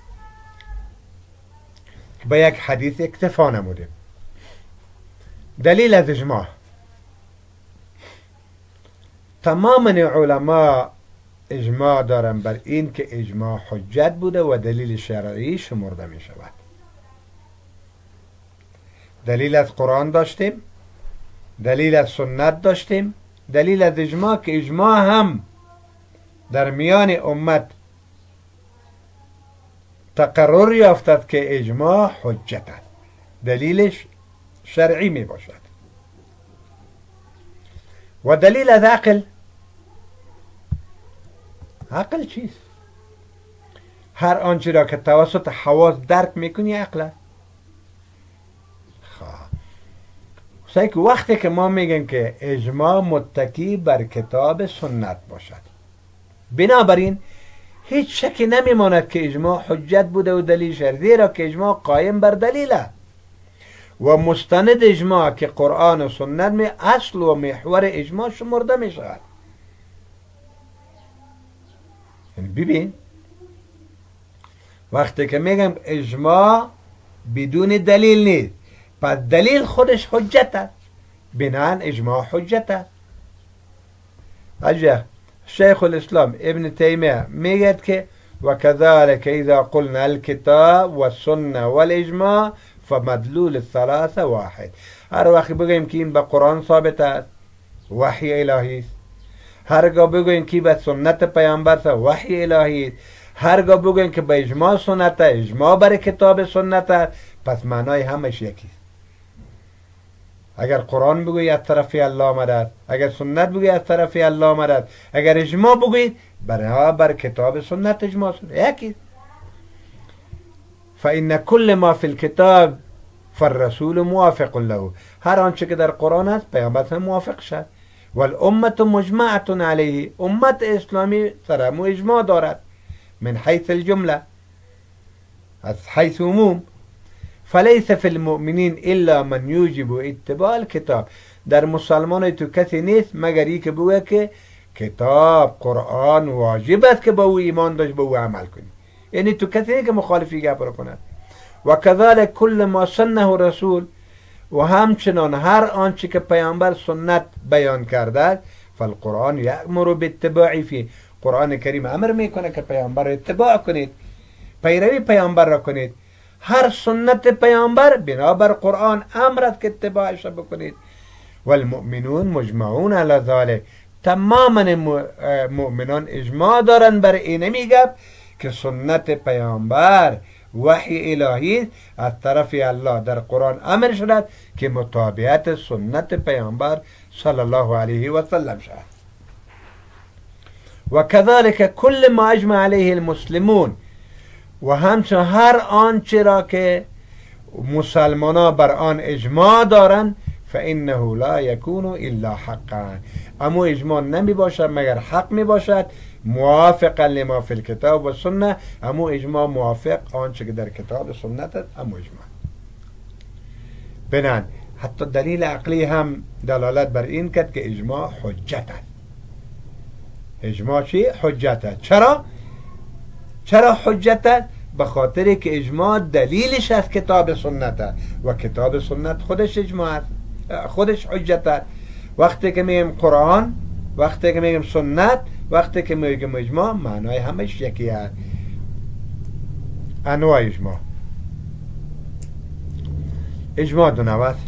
به یک حدیث اکتفا نمودیم. دلیل از اجماع، تمام علما اجماع دارن بر این که اجماع حجت بوده و دلیل شرعی شمرده می شود. دلیل از قرآن داشتیم، دلیل از سنت داشتیم، دلیل از اجماع که اجماع هم در میان امت تقرر یافتد که اجماع حجت است، دلیلش شرعی می باشد. و دلیل از عقل، عقل چیست؟ هر آنچه را که توسط حواس درک میکنی عقل است. که وقتی که ما میگیم که اجماع متکی بر کتاب سنت باشد، بنابراین هیچ شکی نمیماند که اجماع حجت بوده و دلیل شرعی، زیرا که اجماع قایم بر دلیل است و مستند اجماع که قرآن و سنت می اصل و محور اجماع شمرده می شود. ببین وقتی که میگم اجماع بدون دلیل نیست، پس دلیل خودش حجت است، بناهن اجماع حجت است. اجا شیخ الاسلام ابن تیمیه میگه که وكذلك اذا قلنا الكتاب والسنه والاجماع فمدلول الثلاثه واحد. هر وقت بگیم که این به قرآن ثابت است، وحی الهی است. هرگاه بگوین که به سنت پیامبر است وحی الهی است. هرگاه بگوین که به اجماع سنت اجماع بر کتاب سنت، پس معنای همش یکی است. اگر قرآن بگویی از طرف الله آمده، اگر سنت بگویی از طرف الله آمده، اگر اجماع بگویید بر کتاب سنت اجماع یکی است. فإن كل ما في الكتاب فالرسول موافق له. هر آنچه که در قرآن است پیامبر موافق شد. والامة مجمعة علیه. امت اسلامی سر اجماع دارد من حیث الجمله، از حیث عموم. فلیس فی المؤمنین الا من یوجب اتباع الکتاب. در مسلمان تو کسی نیست مگر ای که بگه که کتاب قرآن واجب است که با او ایمان داشت با او عمل کنی. یعنی تو کسی نیست که مخالفی گپ رو کند. و کذالک کل ما سنه رسول. و همچنان هر آنچه که پیامبر سنت بیان کرده فالقرآن یأمر باتباعی فی. قرآن کریم امر میکنه که پیامبر را اتباع کنید، پیروی پیامبر را کنید. هر سنت پیامبر بنابر قرآن امر است که اتباعش بکنید. والمؤمنون مجمعون علی ذلک. تماما مؤمنان اجماع دارن بر این میگه که سنت پیامبر وحی الهی از طرف الله در قرآن امر شده که مطابقت سنت پیامبر صلی الله علیه و سلم شد. و کذالک کل ما اجمع علیه المسلمون. و همچنین هر آنچه را که مسلمانان بر آن اجماع دارند فانه لا یکون الا حقا. اما اجماع نمی باشد مگر حق می باشد موافقا لما فی الکتاب و سنه. اما اجماع موافق آنچه که در کتاب و سنت است. اما اجماع بنان حتی دلیل عقلی هم دلالت بر این کرد که اجماع حجت است. اجماع چی؟ حجت است. چرا حجت است؟ به خاطر که اجماع دلیلش از کتاب سنت است و کتاب سنت خودش اجماع است، خودش حجت است. وقتی که میگیم قرآن، وقتی که میگیم سنت، وقتی که میگیم اجماع، معنای همش یکی است. انواع اجماع. اجماع دو نوع است.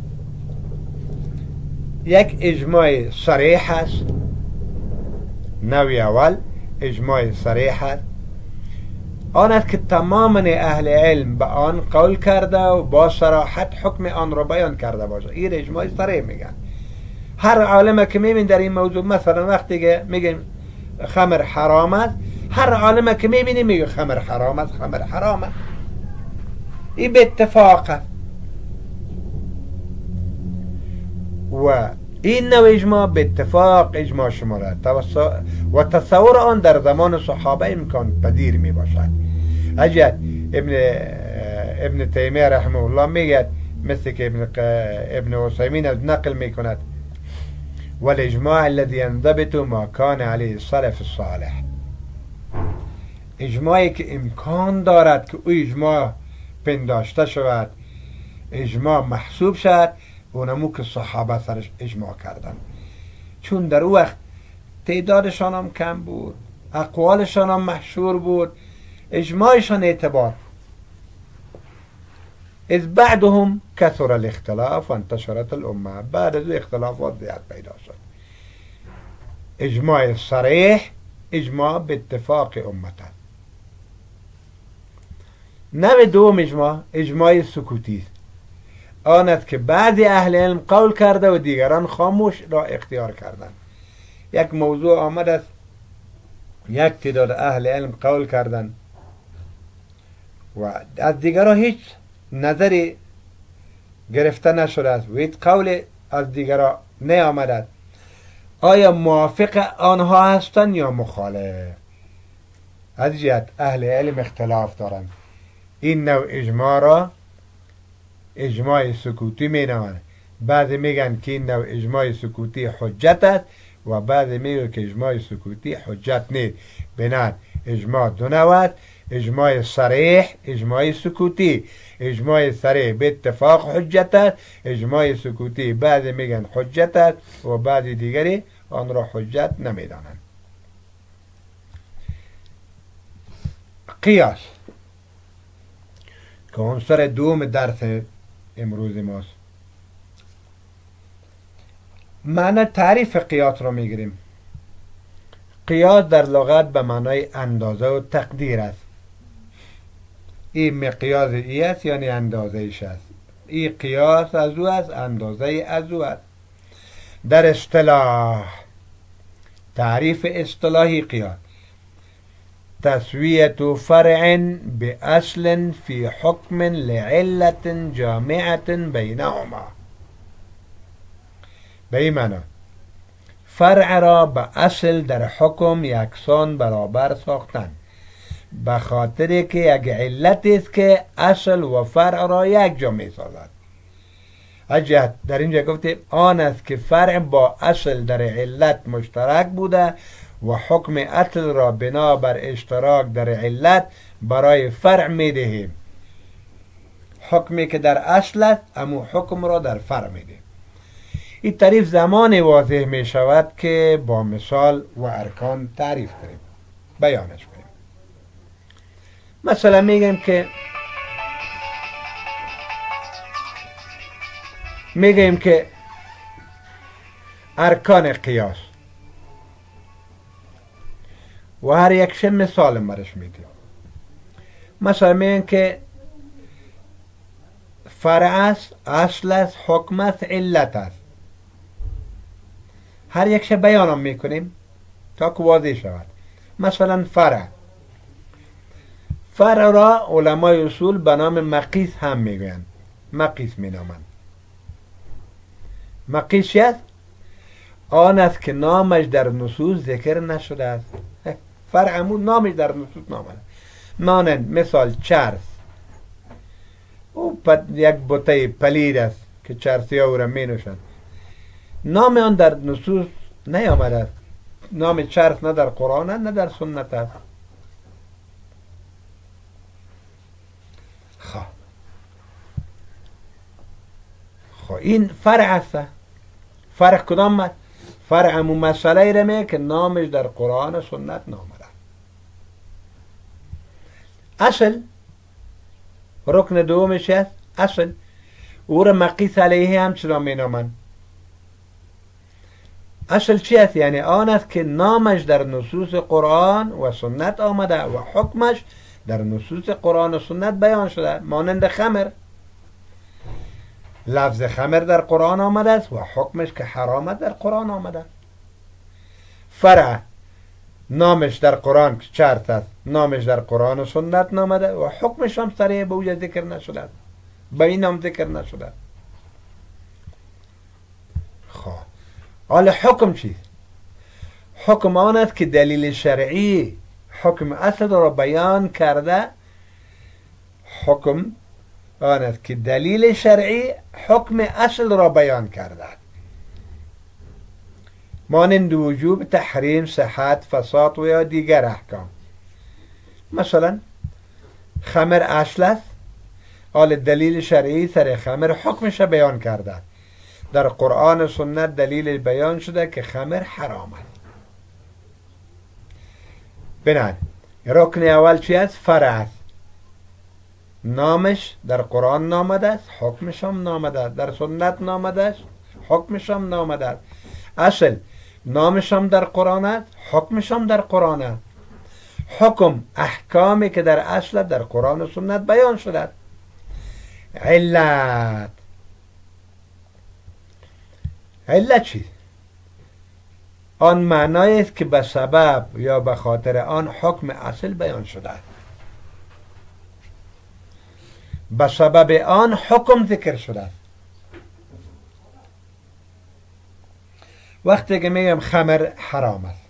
یک اجماع صریح است. نوع اول اجماع صریح است. آن است که تماما اهل علم به آن قول کرده و با صراحت حکم آن را بیان کرده باشه. این اجماع صریح میگن. هر عالم که میبین در این موضوع، مثلا وقتی که میگیم خمر حرام است، هر عالم که میبینی میگه خمر حرام است، خمر حرام است. این به اتفاق است. و این نوع اجماع به اتفاق اجماع شماره و تصور آن در زمان صحابه امکان پذیر می باشد. اجد ابن تیمیه رحمه الله میگه، مثل که ابن عثیمین از نقل می کند والاجماع الذي ينضبط ما كان عليه السلف الصالح. اجماعی که امکان دارد که او اجماع پنداشته شود، اجماع محسوب شد، اونمو که صحابه سرش اجماع کردن. چون در او وقت تعدادشان هم کم بود، اقوالشان هم محشور بود، اجماعشان اعتبار. از بعدهم کثر الاختلاف و انتشرت الامه. بعد از اختلافات زیاد پیدا شد. اجماع صریح اجماع به اتفاق امت است. نوع دوم اجماع سکوتی است. آن است که بعضی اهل علم قول کرده و دیگران خاموش را اختیار کردند. یک موضوع آمد است، یک تعداد اهل علم قول کردند و از دیگران هیچ نظری گرفته نشده است و هیچ قول از دیگران نیامده است. آیا موافق آنها هستند یا مخالف؟ از جهت اهل علم اختلاف دارند. این نوع اجماع را اجماع سکوتی می نامند. بعضی میگن که این نوع اجماع سکوتی حجت است و بعضی میگن که اجماع سکوتی حجت نیست. بنابراین اجماع دو نوع است. اجماع صریح، اجماع سکوتی. اجماع صریح به اتفاق حجت است، اجماع سکوتی بعضی میگن حجت است و بعضی دیگری آن را حجت نمیدانند. قیاس که عنصر دوم درس امروز ماست. معنی تعریف قیاس رو میگیریم. قیاس در لغت به معنای اندازه و تقدیر است. این مقیاس ای است یعنی اندازه ایش است. این قیاس از او است، اندازه از او است. در اصطلاح، تعریف اصطلاحی قیاس: تسویة فرع بأصل في حكم لعلة جامعة بینهما. به این معنی فرع را به اصل در حکم یکسان برابر ساختن، به خاطر که یک علت است که اصل و فرع را یک جا می سازد. اجت در اینجا گفتیم آن است که فرع با اصل در علت مشترک بوده و حکم اصل را بنا بر اشتراک در علت برای فرع می دهیم. حکمی که در اصل است امو حکم را در فرع می دهیم. این تعریف زمان واضح می شود که با مثال و ارکان تعریف کنیم، بیانش کنیم. مثلا میگیم که ارکان قیاس و هر یک مثال مرش میدیم. مثلا میگیم که فرع است، اصل است، حکم است، علت است. هر یک بیانم میکنیم تا که واضح شود. مثلا فرع را علمای اصول به نام مقیس هم میگویند. مقیس مینامند. مقیس چی است؟ آن است که نامش در نصوص ذکر نشده است. فرع همون نامش در نصوص نامده. مانند مثال چرس، او یک بطه پلید است که چرسی ها او را می نوشند. نام آن در نصوص نیامده است. نام چرس نه در قرآن است نه در سنت است. خب این فرع است. فرع کدام است؟ فرع همون مسئله رمه که نامش در قرآن و سنت نامده. اصل رکن دومش است. اصل او را مقیس علیه همچنان می نامند. اصل چی است؟ یعنی آن است که نامش در نصوص قرآن و سنت آمده و حکمش در نصوص قرآن و سنت بیان شده. مانند خمر، لفظ خمر در قرآن آمده است و حکمش که حرامت در قرآن آمده است. فرع نامش در قرآن که چرس است، نامش در قرآن و سنت نامده و حکمش هم صریح به اوجه ذکر نشده است، به این نام ذکر نشده است. خب حالا حکم چیست؟ حکم آن است که دلیل شرعی حکم اصل را بیان کرده. حکم آن است که دلیل شرعی حکم اصل را بیان کرده، مانند وجوب، تحریم، صحت، فساد و یا دیگر احکام. مثلا خمر اصل است، حال دلیل شرعی سر خمر حکمش بیان کرده. در قرآن و سنت دلیل بیان شده که خمر حرام است. بنابراین رکن اول چی است؟ فرع است. نامش در قرآن نامده است، حکمش هم نامده است. در سنت نامده است، حکمش هم نامده است. اصل نامش هم در قرآن است، حکمش هم در قرآن است. حکم احکامی که در اصل در قرآن و سنت بیان شده است. علت چی؟ آن معنایی است که به سبب یا به خاطر آن حکم اصل بیان شده است. به سبب آن حکم ذکر شده است. وقتی که میگم خمر حرام است،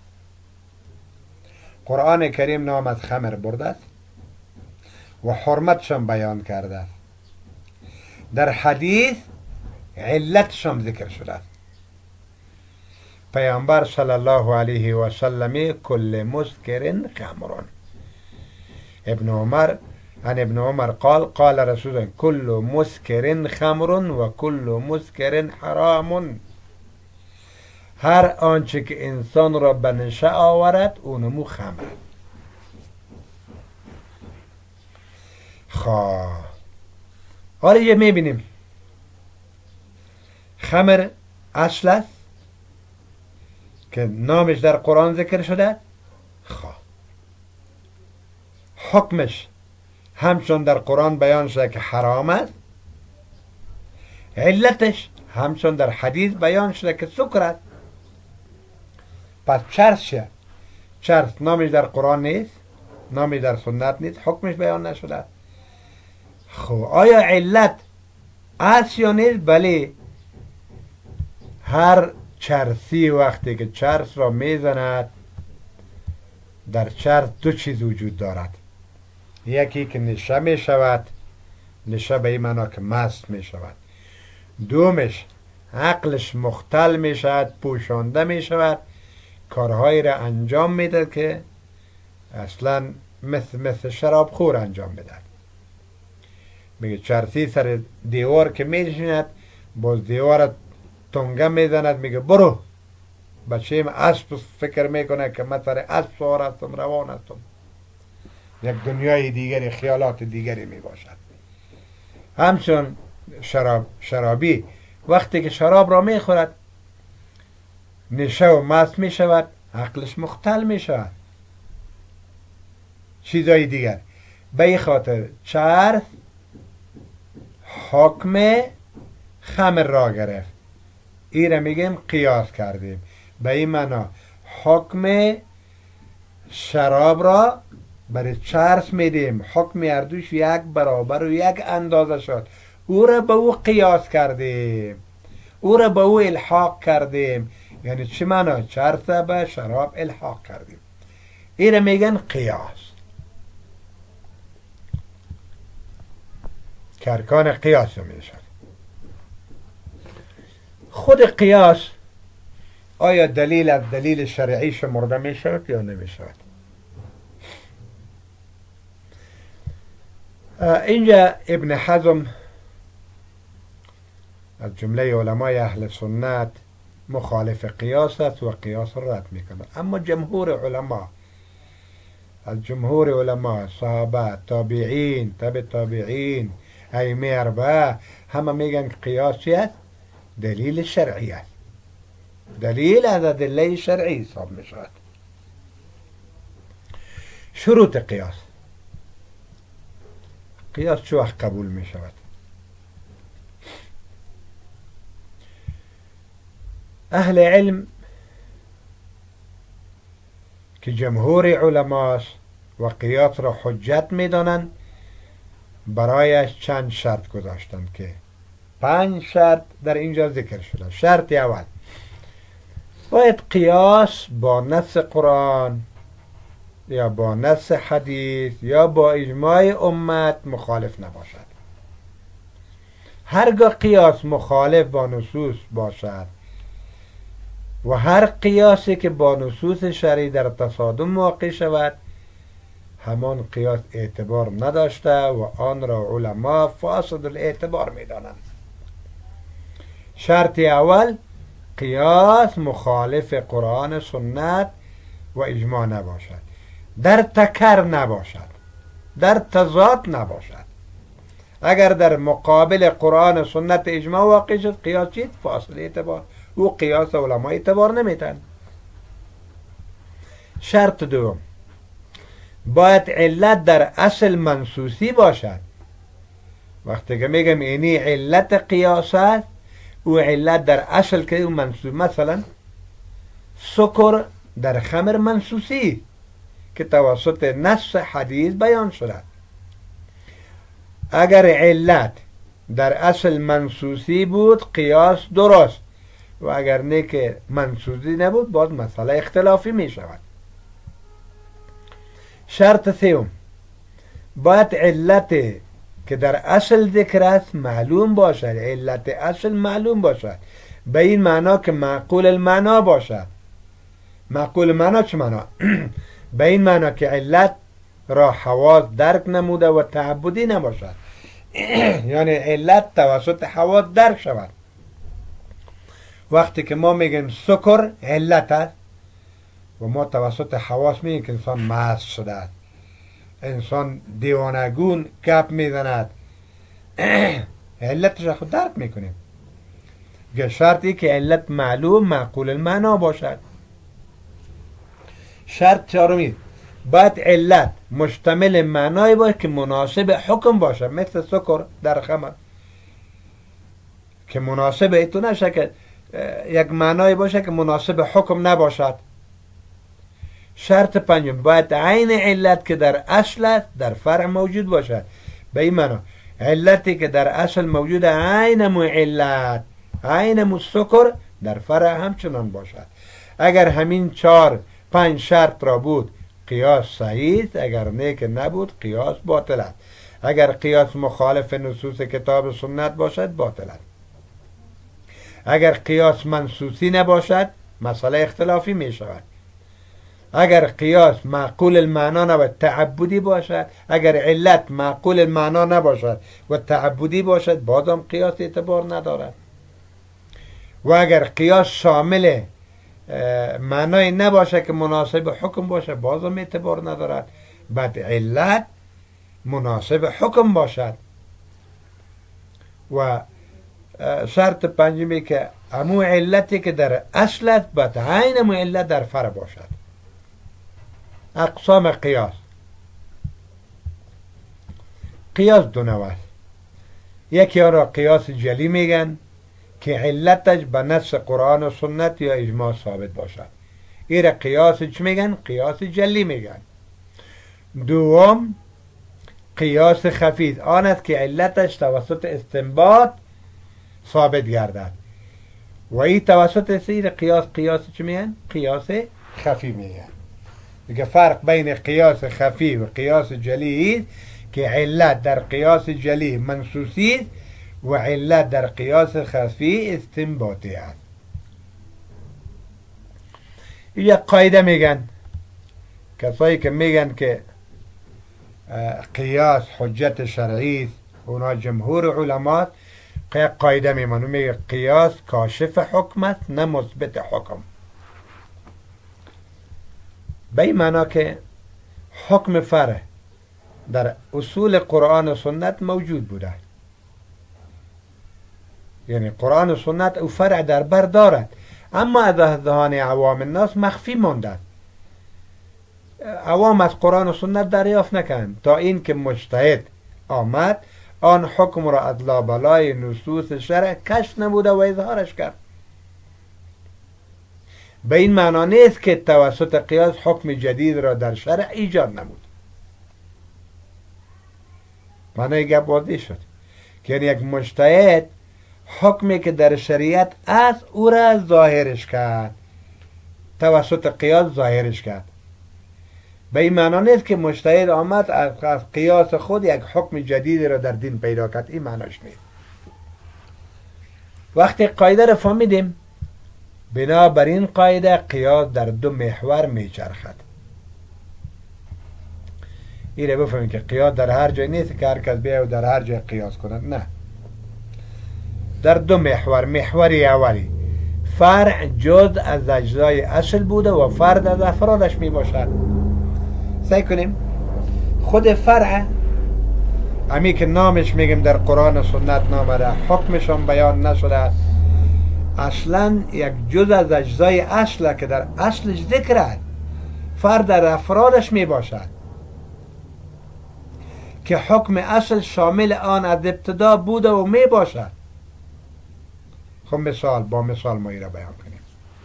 قرآن کریم نام از خمر برده است و حرمتشم بیان کرده است. در حدیث علتشم ذکر شده است. پیامبر صلی الله علیه و سلم کل مسکر خمر. ابن عمر قال قال رسول الله كل مسکر خمر و کل مسکر حرام. هر آنچه که انسان را به نشه آورد اونمو خمر. حالا یه میبینیم خمر اصل است که نامش در قرآن ذکر شده، حکمش همچون در قرآن بیان شده که حرام است، علتش همچون در حدیث بیان شده که سکر است. پس چرس نامش در قرآن نیست، نامش در سنت نیست، حکمش بیان نشده. خب آیا علت است یا نیست؟ بله، هر چرسی وقتی که چرس را میزند، در چرس دو چیز وجود دارد. یکی که نشه می شود، نشه به این معنا که مست می شود. دومش عقلش مختل می شود، پوشانده می شود، کارهایی را انجام میده که اصلا مثل شراب خور انجام میده. میگه چرسی سر دیوار که میشیند، باز دیوار تنگه میزند، میگه برو. بچه اسب فکر میکنه که من سر اسب سوار هستم، روان هستم. یک دنیای دیگری، خیالات دیگری میباشد. همچون شرابی وقتی که شراب را میخورد، نشه و مست میشود، عقلش مختل میشود. چیزای دیگر به این خاطر چرس حکم خمر را گرفت. این را میگیم قیاس کردیم. به این معنا حکم شراب را برای چرس میدیم، حکم اردوش یک برابر و یک اندازه شد، او را به او قیاس کردیم، او را به او الحاق کردیم. یعنی چه معنا؟ چرس به شراب الحاق کردیم. این را میگن قیاس. که ارکان قیاس رو میشد. خود قیاس آیا دلیل از دلیل شرعی شمرده می شود یا نمی شود؟ اینجا ابن حزم از جمله علمای اهل سنت مخالف قیاس است و قیاس را رد میکنه. اما جمهور علما، از جمهور علما، صحابه، تابعین، تبع تابعین، ائمه اربعه، همه میگن که قیاس چی است؟ دلیل شرعی است. دلیل از ادله شرعی حساب می شود. شروط قیاس. قیاس چه وقت قبول می شود؟ اهل علم که جمهور علماست و قیاس را حجت می دانند، برایش چند شرط گذاشتند که 5 شرط در اینجا ذکر شده. شرط اول، باید قیاس با نص قرآن یا با نص حدیث یا با اجماع امت مخالف نباشد. هرگاه قیاس مخالف با نصوص باشد و هر قیاسی که با نصوص شرعی در تصادم واقع شود، همان قیاس اعتبار نداشته و آن را علما فاسد الاعتبار می دانند. شرط اول، قیاس مخالف قرآن، سنت و اجماع نباشد، در تکر نباشد، در تضاد نباشد. اگر در مقابل قرآن، سنت، اجماع واقع شد، قیاس چیست؟ فاصل اعتبار. او قیاس علما اعتبار نمیتن. شرط دوم، باید علت در اصل منصوصی باشد. وقتی که میگم اینی علت قیاس است، او علت در اصل که او منصوص، مثلا سکر در خمر منصوصی که توسط نص حدیث بیان شده. اگر علت در اصل منصوصی بود، قیاس درست، و اگر نه که منصوصی نبود، باز مسئله اختلافی می شود. شرط سوم، باید علت که در اصل ذکر است معلوم باشد. علت اصل معلوم باشد، به این معنا که معقول المعنا باشد. معقول المعنا چه معنا؟ به این معنا که علت را حواس درک نموده و تعبدی نباشد. یعنی علت توسط حواس درک شود. وقتی که ما میگیم سکر علت است و ما توسط حواس میگیم که انسان مست شده است، انسان دیوانگون گپ میزند، علتش خود درک میکنیم. شرطی که علت معلوم معقول المعنا باشد. شرط چهارمی، باید علت مشتمل معنایی باشه که مناسب حکم باشه، مثل سکر در خمر که مناسب ایتو نشه که یک معنایی باشه که مناسب حکم نباشد. شرط پنجم، باید عین علت که در اصل است در فرع موجود باشد. به این معنا علتی که در اصل موجود عین مو علت عین مو سکر در فرع همچنان باشد. اگر همین 4-5 شرط را بود قیاس صحیح، اگر نه که نبود قیاس باطل است. اگر قیاس مخالف نصوص کتاب سنت باشد باطل است. اگر قیاس منصوصی نباشد مسئله اختلافی می شود. اگر قیاس معقول المعنا و تعبدی باشد، اگر علت معقول المعنا نباشد و تعبدی باشد بازم قیاس اعتبار ندارد. و اگر قیاس شامل معنای نباشه که مناسب حکم باشه بازم اعتبار ندارد. بعد علت مناسب حکم باشد. و شرط پنجمی که همون علتی که در اصل است باید عین همون علت در فرع باشد. اقسام قیاس. قیاس دو نوع است. یکی آن را قیاس جلی میگن که علتش به نص قرآن و سنت یا اجماع ثابت باشد. این را قیاس چی میگن؟ قیاس جلی میگن. دوم قیاس خفی آن است که علتش توسط استنباط ثابت گردد و این توسط سیر قیاس چی میگن؟ قیاس خفی میگن. دیگه فرق بین قیاس خفی و قیاس جلی است که علت در قیاس جلی منصوصی است و علت در قیاس خفی استنباطی است. یک قاعده میگن کسایی که میگن که قیاس حجت شرعی است، اونا جمهور علما قاعده میمانو میگه قیاس کاشف حکم است نه مثبت حکم. به این معنا که حکم فرع در اصول قرآن و سنت موجود بوده، یعنی قرآن و سنت او فرع در بر دارد، اما از ذهن عوام الناس مخفی مانده. عوام از قرآن و سنت دریافت نکردند تا این که مجتهد آمد آن حکم را از لابلای نصوص شرع کشف نموده و اظهارش کرد. به این معنا نیست که توسط قیاس حکم جدید را در شرع ایجاد نمود. معنای گپ واضح شد که یعنی یک مجتهد حکمی که در شریعت از او را ظاهرش کرد، توسط قیاس ظاهرش کرد. به این معنا نیست که مجتهد آمد از قیاس خود یک حکم جدید را در دین پیدا کرد. این معناش نیست. وقتی قاعده را فهمیدیم، بنابراین قاعده قیاس در دو محور میچرخد. این را بفهمید که قیاس در هر جای نیست که هر کس بیاید و در هر جای قیاس کند، نه. در دو محور. محوری اولی فرع جز از اجزای اصل بوده و فرد از افرادش می باشد. سعی کنیم خود فرع همی که نامش میگیم در قرآن و سنت نامده، حکمشان بیان نشده، اصلا یک جز از اجزای اصله که در اصلش ذکر است، فرد در افرادش می باشد که حکم اصل شامل آن از ابتدا بوده و می باشد. خب با مثال ما را بیان کنیم.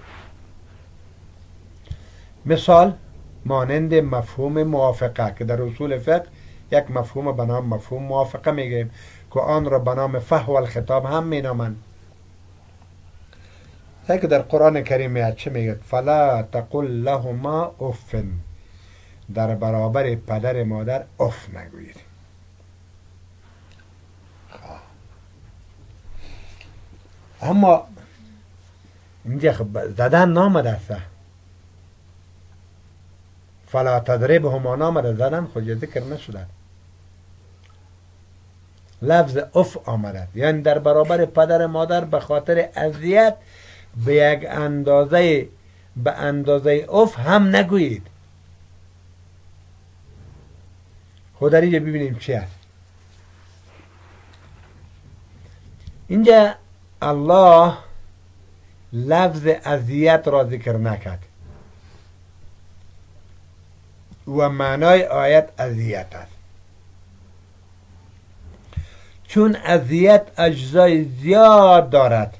مثال مانند مفهوم موافقه که در اصول فقه یک مفهوم به نام مفهوم موافقه میگیم که آن را به نام فحوى الخطاب هم مینامند. که در قرآن کریم میاد چه میگه؟ فلا تقل لهما اف، در برابر پدر مادر اف نگویید. اما اینجا زدن نامده است، فلا تضربهما نامده، زدن خود ذکر نشده، لفظ اف آمده، یعنی در برابر پدر مادر به خاطر اذیت به یک اندازه اف هم نگویید. خود در اینجا ببینیم چی است. اینجا الله لفظ اذیت را ذکر نکرد و معنای آیت اذیت است، چون اذیت اجزای زیاد دارد.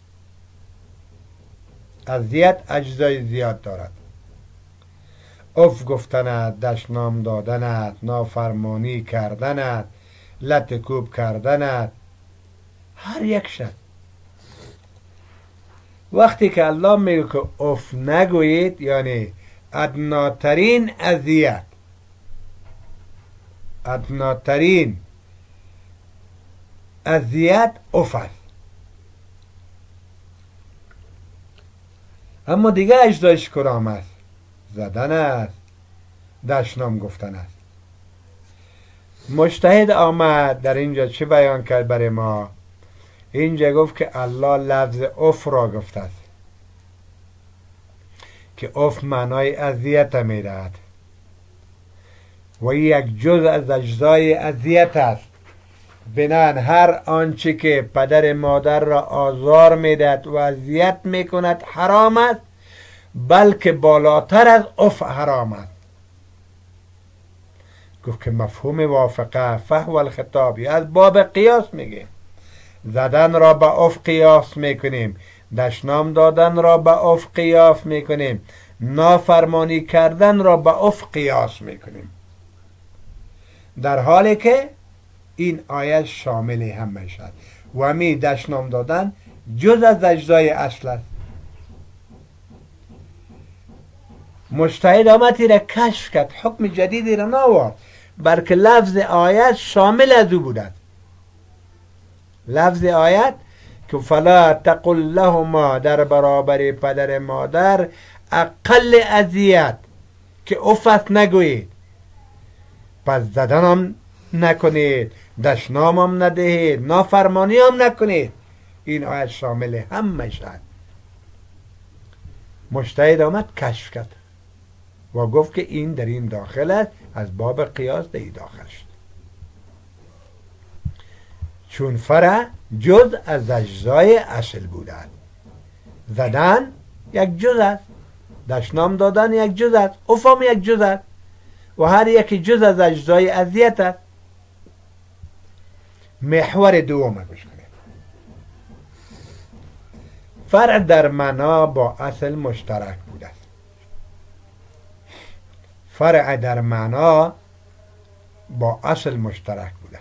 اذیت اجزای زیاد دارد. اف گفتنت، دشنام دادنت، نافرمانی کردنت، لط کوب کردنت، هر یک شد. وقتی که الله میگه که اف نگویید، یعنی ادناترین اذیت، ادناترین اذیت اف است. اما دیگه اجزایش کدام است؟ زدن است، دشنام گفتن است. مجتهد آمد در اینجا چه بیان کرد برای ما؟ اینجا گفت که الله لفظ اف را گفته است که اف معنای اذیت میدهد و یک جز از اجزای اذیت است. بنان هر آنچه که پدر مادر را آزار میدهد و اذیت میکند حرام است، بلکه بالاتر از اف حرام است. گفت که مفهوم وافقه فهو الخطاب از باب قیاس میگه. زدن را به اف قیاس میکنیم، دشنام دادن را به اف قیاس میکنیم، نافرمانی کردن را به اف قیاس میکنیم، در حالی که این آیه شامل هم میشد. و می دشنام دادن جز از اجزای اصل است. مجتهد آمد را کشف کرد، حکم جدیدی را نآورد، بلکه لفظ آیت شامل از او بودند. لفظ آیت که فلا تقل لهما در برابر پدر مادر اقل اذیت، که افت نگویید، پس زدن هم نکنید، دشنام هم ندهید، نافرمانی هم نکنید. این آیت شامل هم میشد. مجتهد آمد کشف کرد و گفت که این در این داخل است، از باب قیاس در این داخل شد، چون فرع جز از اجزای اصل بودند. زدن یک جز است، دشنام دادن یک جز است، افام یک جز است و هر یکی جز از اجزای اذیت است. محور دوم گوش کنید. فرع در معنا با اصل مشترک بوده است. فرع در معنا با اصل مشترک بوده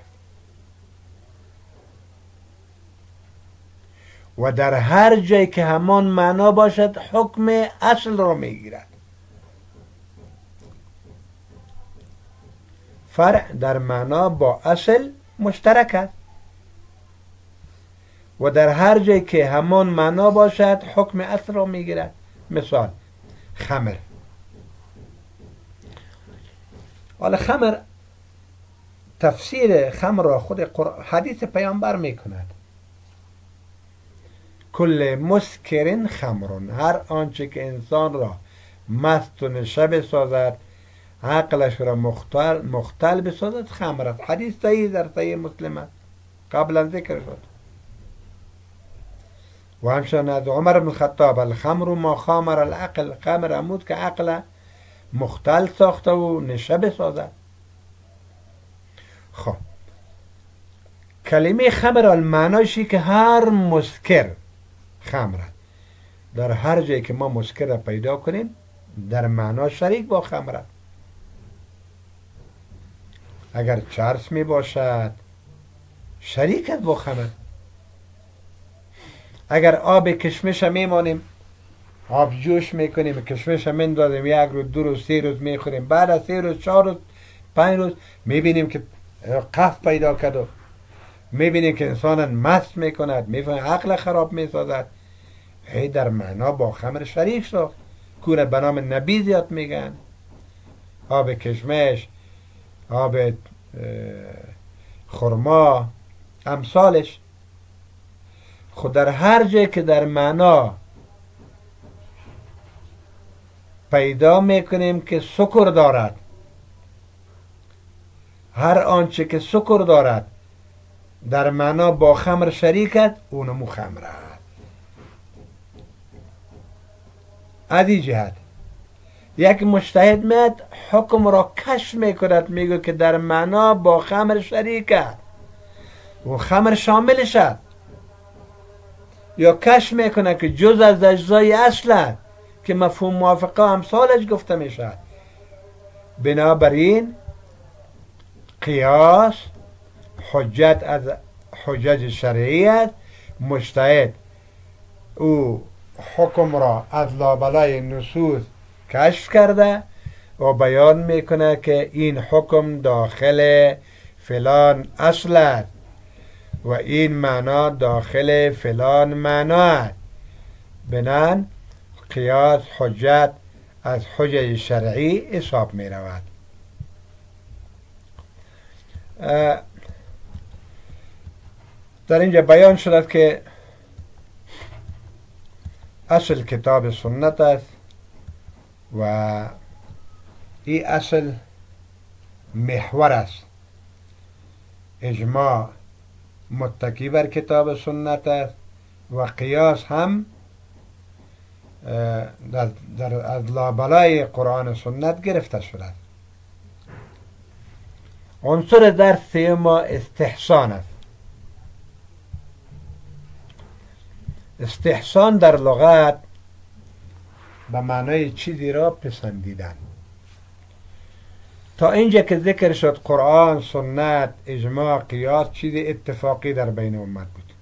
و در هر جای که همان معنا باشد حکم اصل را میگیرد. فرع در معنا با اصل مشترک است و در هر جای که همان معنا باشد حکم اصل را میگیرد. مثال خمر. حالا خمر، تفسیر خمر را خود حدیث پیامبر میکند. کل مسکرین خمرون، هر آنچه که انسان را مست و نشه بسازد، عقلش را مختل بسازد، خمر است. حدیث صحیح در صحیح مسلم است، قبلا ذکر شد. و همچنین از عمر بن خطاب الخمر ما خامر العقل، خمر عمود که عقل مختل ساخته و نشه بسازد. خب کلمه خمر معنایشی که هر مسکر خمر، در هر جایی که ما مسکر را پیدا کنیم در معنا شریک با خمر. اگر چرس می باشد شریک است با خمر. اگر آب کشمش میمانیم، آب جوش میکنیم، کشمش میندازیم، یک روز، 2 روز، 3 روز میخوریم، بعد از 3 روز، 4 روز، 5 روز میبینیم که قف پیدا کرد و میبینیم که انسان مست میکند، میفهمه عقل خراب میسازد. ای در معنا با خمر شریک شد. کور به نام نبیذ یاد میگن، آب کشمش، آب خرما، امثالش. خود در هر جای که در معنا پیدا میکنیم که سکر دارد، هر آنچه که سکر دارد در معنا با خمر شریک است، اونمو خمر است. از این جهت یک مجتهد میاد حکم را کشف میکند، میگه که در معنا با خمر شریک است و خمر شامل شد، یا کشف میکنه که جز از اجزای اصل است که مفهوم موافقه امثالش گفته میشد. بنابراین قیاس حجت از حجج شرعی است. مجتهد او حکم را از لابلای نصوص کشف کرده و بیان میکنه که این حکم داخل فلان اصل است و این معنا داخل فلان معنا است. بنان قیاس حجت از حجج شرعی حساب می رود. در اینجا بیان شد که اصل کتاب سنت است و این اصل محور است. اجماع متکی بر کتاب سنت است و قیاس هم از لابلای قرآن و سنت گرفته شده است. عنصر در سیما استحسان است. استحسان در لغت به معنای چیزی را پسندیدن. تا اینجا که ذکر شد قرآن، سنت، اجماع، قیاس چیز اتفاقی در بین امت بود.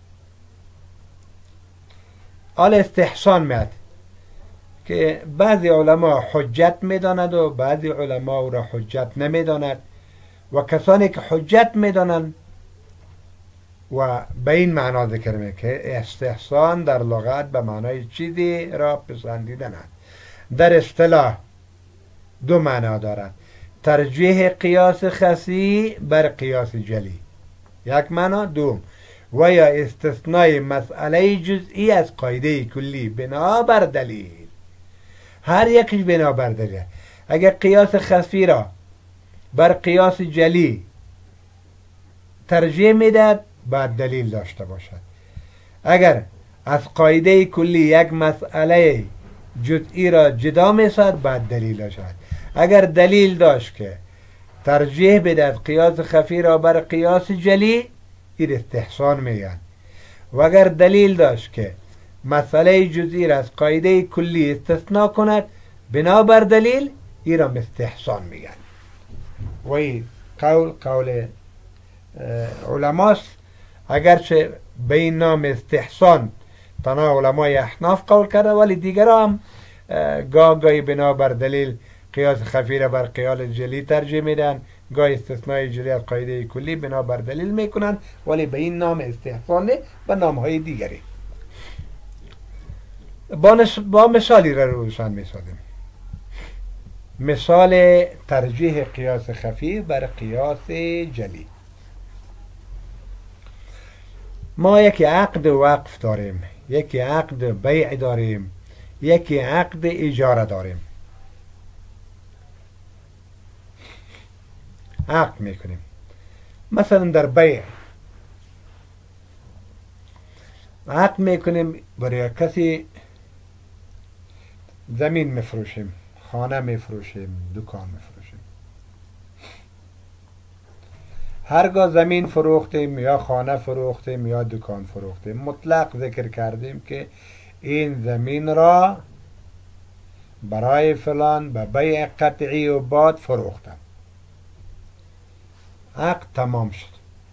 حال استحسان میاد که بعضی علما حجت میداند و بعضی علما او را حجت نمیداند و کسانی که حجت میدانند و به این معنا ذکر میکنه که استحسان در لغت به معنای چیزی را پسندیدن است. در اصطلاح دو معنا دارد: ترجیح قیاس خفی بر قیاس جلی، یک معنا. دوم، و یا استثنای مسئله جزئی از قاعده کلی بنا بر دلیل. هر یکیش بنا بر دلیل. اگر قیاس خفی را بر قیاس جلی ترجیح میداد باید دلیل داشته باشد. اگر از قاعده کلی یک مسئله جزئی را جدا میساد باید دلیل داشت. اگر دلیل داشت که ترجیح بدهد قیاس خفی را بر قیاس جلی، این استحسان میگن. و اگر دلیل داشت که مسئله جزئی را از قاعده کلی استثناء کند بنابر دلیل، این را استحسان میگن. و این قول علماست، اگرچه به این نام استحسان تنها علمای احناف قول کرده، ولی دیگر هم گاهی بنابر دلیل قیاس خفی را بر قیاس جلی ترجیح میدن، گاهی استثنای جلی از قاعده کلی بنابر دلیل میکنن، ولی به این نام استحسان نه، به نامهای دیگری. با مثالی را روشن میسازیم. مثال ترجیح قیاس خفی بر قیاس جلی. ما یکی عقد وقف داریم، یکی عقد بیع داریم، یکی عقد اجاره داریم. عقد میکنیم. مثلا در بیع عقد میکنیم، برای کسی زمین میفروشیم، خانه میفروشیم، دکان میفروشیم. هرگاه زمین فروختیم یا خانه فروختیم یا دکان فروختیم، مطلق ذکر کردیم که این زمین را برای فلان به بیع قطعی و باد فروختم. عقد تمام شد.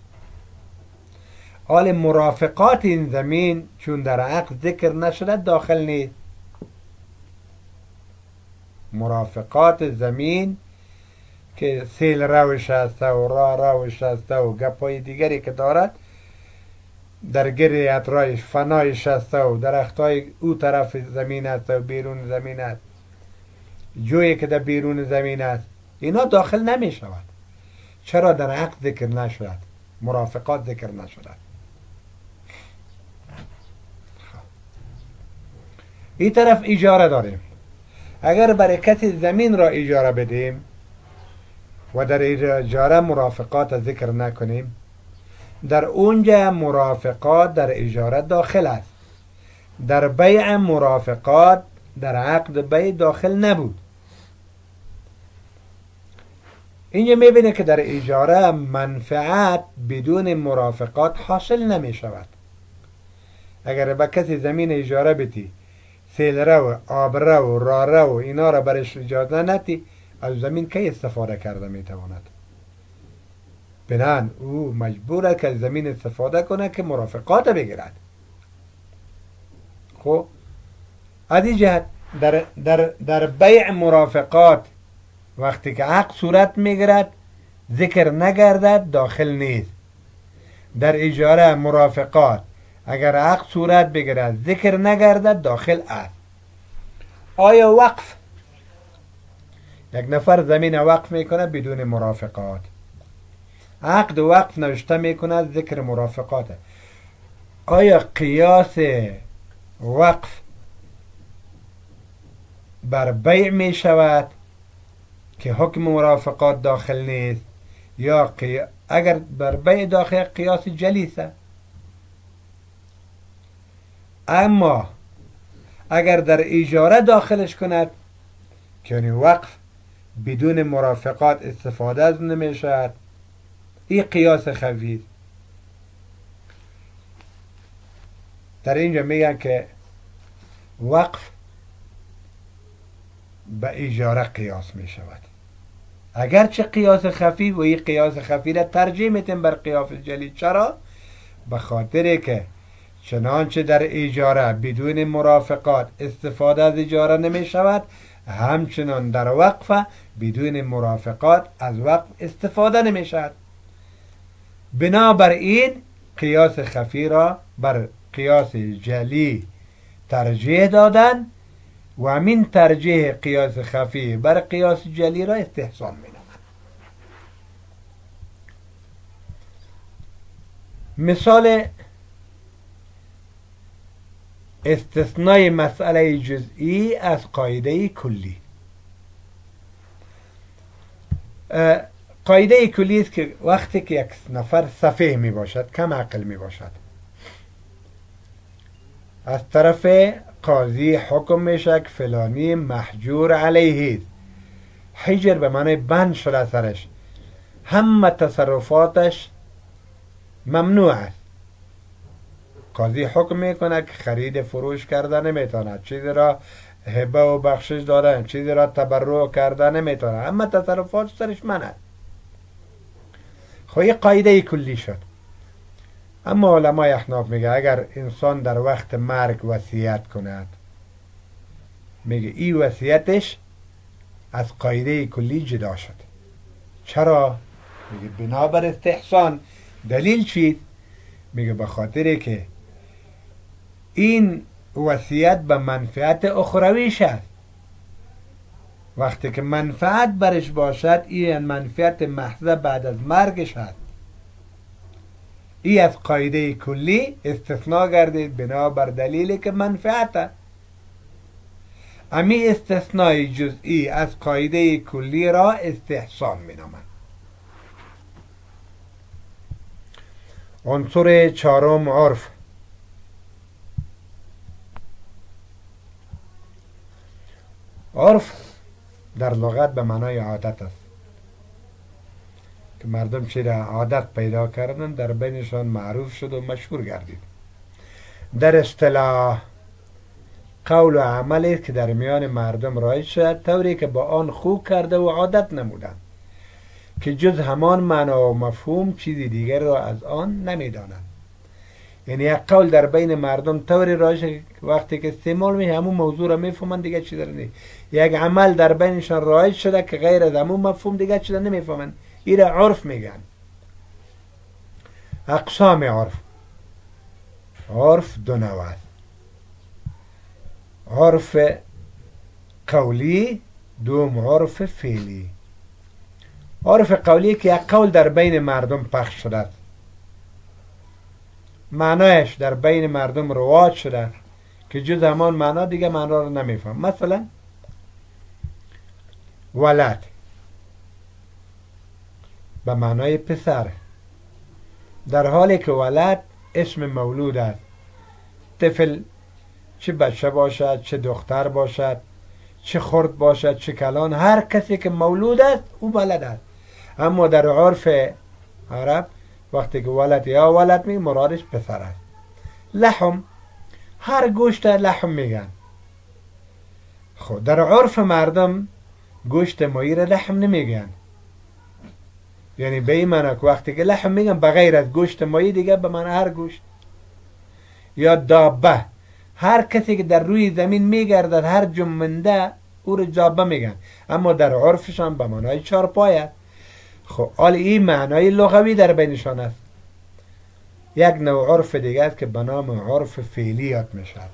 حال مرافقات این زمین چون در عقد ذکر نشده داخل نیست. مرافقات زمین که سیل روش است و راه روش است و گپای دیگری که دارد، در گری اطرایش فنایش است و درختای او طرف زمین است و بیرون زمین است، جویی که در بیرون زمین است، اینا داخل نمی شود. چرا در عقد ذکر نشود؟ مرافقات ذکر نشود. این طرف اجاره داریم. اگر برای کسی زمین را اجاره بدیم و در اجاره مرافقات ذکر نکنیم، در اونجا مرافقات در اجاره داخل است. در بیع مرافقات در عقد بیع داخل نبود. اینجا میبینه که در اجاره منفعت بدون مرافقات حاصل نمی شود. اگر به کسی زمین اجاره بدی، سیل رو، آب رو، راه رو اینا را برش اجازه ندی، از زمین کی استفاده کرده میتواند؟ بنان او مجبور است که از زمین استفاده کنه که مرافقات بگیرد. خب از این جهت در بیع مرافقات وقتی که عقد صورت میگیرد ذکر نگردد داخل نیست. در اجاره مرافقات اگر عقد صورت بگیرد ذکر نگردد داخل است. آیا وقف، یک نفر زمین وقف میکنه بدون مرافقات، عقد وقف نوشته میکنه ذکر مرافقات، آیا قیاس وقف بر بیع می شود که حکم مرافقات داخل نیست، یا اگر بر بیع داخل قیاس جلیسه؟ اما اگر در اجاره داخلش کند که یعنی وقف بدون مرافقات استفاده از نمی شود، این قیاس خفی. در اینجا میگن که وقف به اجاره قیاس می شود، اگرچه قیاس خفی، و این قیاس خفی را ترجیح میتیم بر قیاس جلی. چرا؟ به خاطر که چنانچه در اجاره بدون مرافقات استفاده از اجاره نمی شود، همچنان در وقف بدون مرافقات از وقف استفاده نمی شود. بنابراین قیاس خفی را بر قیاس جلی ترجیح دادن و همین ترجیح قیاس خفی بر قیاس جلی را استحسان می نامند. مثال استثنای مسئله جزئی از قاعده کلی. قاعده کلی است که وقتی که یک نفر سفیه می باشد، کم عقل می باشد، از طرف قاضی حکم میشه که فلانی محجور علیه، حجر به معنی بند شده سرش، همه تصرفاتش ممنوع است. قاضی حکم میکنه که خرید فروش کرده نمیتونه، چیزی را هبه و بخشش دادن، چیزی را تبرع کرده نمیتونه، اما تصرفات سرش منه. خب این قاعده کلی شد. اما علمای احناف میگه اگر انسان در وقت مرگ وصیت کند، میگه این وصیتش از قاعده کلی جدا شد. چرا؟ میگه بنابر استحسان. دلیل چی؟ میگه به خاطر که این وصیت به منفعت اخرویش است. وقتی که منفعت برش باشد، این منفعت محض بعد از مرگش هست. این از قاعده کلی استثناء گردید بنابر دلیلی که منفعت. امی استثناء جزئی از قاعده کلی را استحسان می نامند. عنصر چهارم عرف. عرف در لغت به معنای عادت است که مردم چی را عادت پیدا کردن، در بینشان معروف شد و مشهور گردید. در اصطلاح قول و عملی که در میان مردم رایج شد، طوری که با آن خوب کرده و عادت نمودند که جز همان معنا و مفهوم چیزی دیگر را از آن نمیدانند. یعنی یک قول در بین مردم طوری رایج وقتی که استعمال می همون موضوع را میفهمند، دیگه چیز را نیست. یک عمل در بینشان رایج شده که غیر از همون مفهوم دیگه چیز را نمیفهمند. این را عرف میگن. اقسام عرف. عرف دو نوع است. عرف قولی، دوم عرف فعلی. عرف قولی که یک قول در بین مردم پخش شده است، معنایش در بین مردم رواج شده که جز همان معنا دیگه معنا رو نمیفهم. مثلا ولد به معنای پسر، در حالی که ولد اسم مولود است. طفل چه بچه باشد، چه دختر باشد، چه خرد باشد، چه کلان، هر کسی که مولود است او بلد است. اما در عرف عرب وقتی که ولد یا ولد می مرادش پسر است. لحم، هر گوشت لحم میگن. خب در عرف مردم گوشت مایی را لحم نمیگن، یعنی به این معنی که وقتی که لحم میگن بغیر از گوشت مایی دیگه به معنی هر گوشت. یا دابه، هر کسی که در روی زمین میگردد، هر جنبنده او را دابه میگن، اما در عرفشان به معنای چارپای است. خب حال این معنای لغوی در بینشان است. یک نوع عرف دیگه است که به نام عرف فعلیات میشد.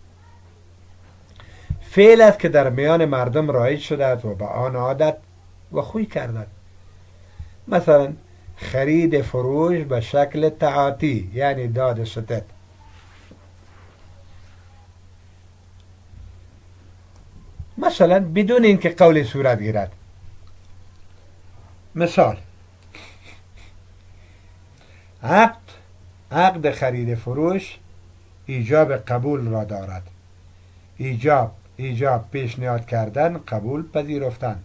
فعل است که در میان مردم رایج شده است و به آن عادت و خوی کرده. مثلا خرید فروش به شکل تعاطی، یعنی داد ستد. مثلا بدون اینکه قول صورت گیرد. مثال عقد خرید فروش ایجاب قبول را دارد. ایجاب پیشنهاد کردن، قبول پذیرفتن.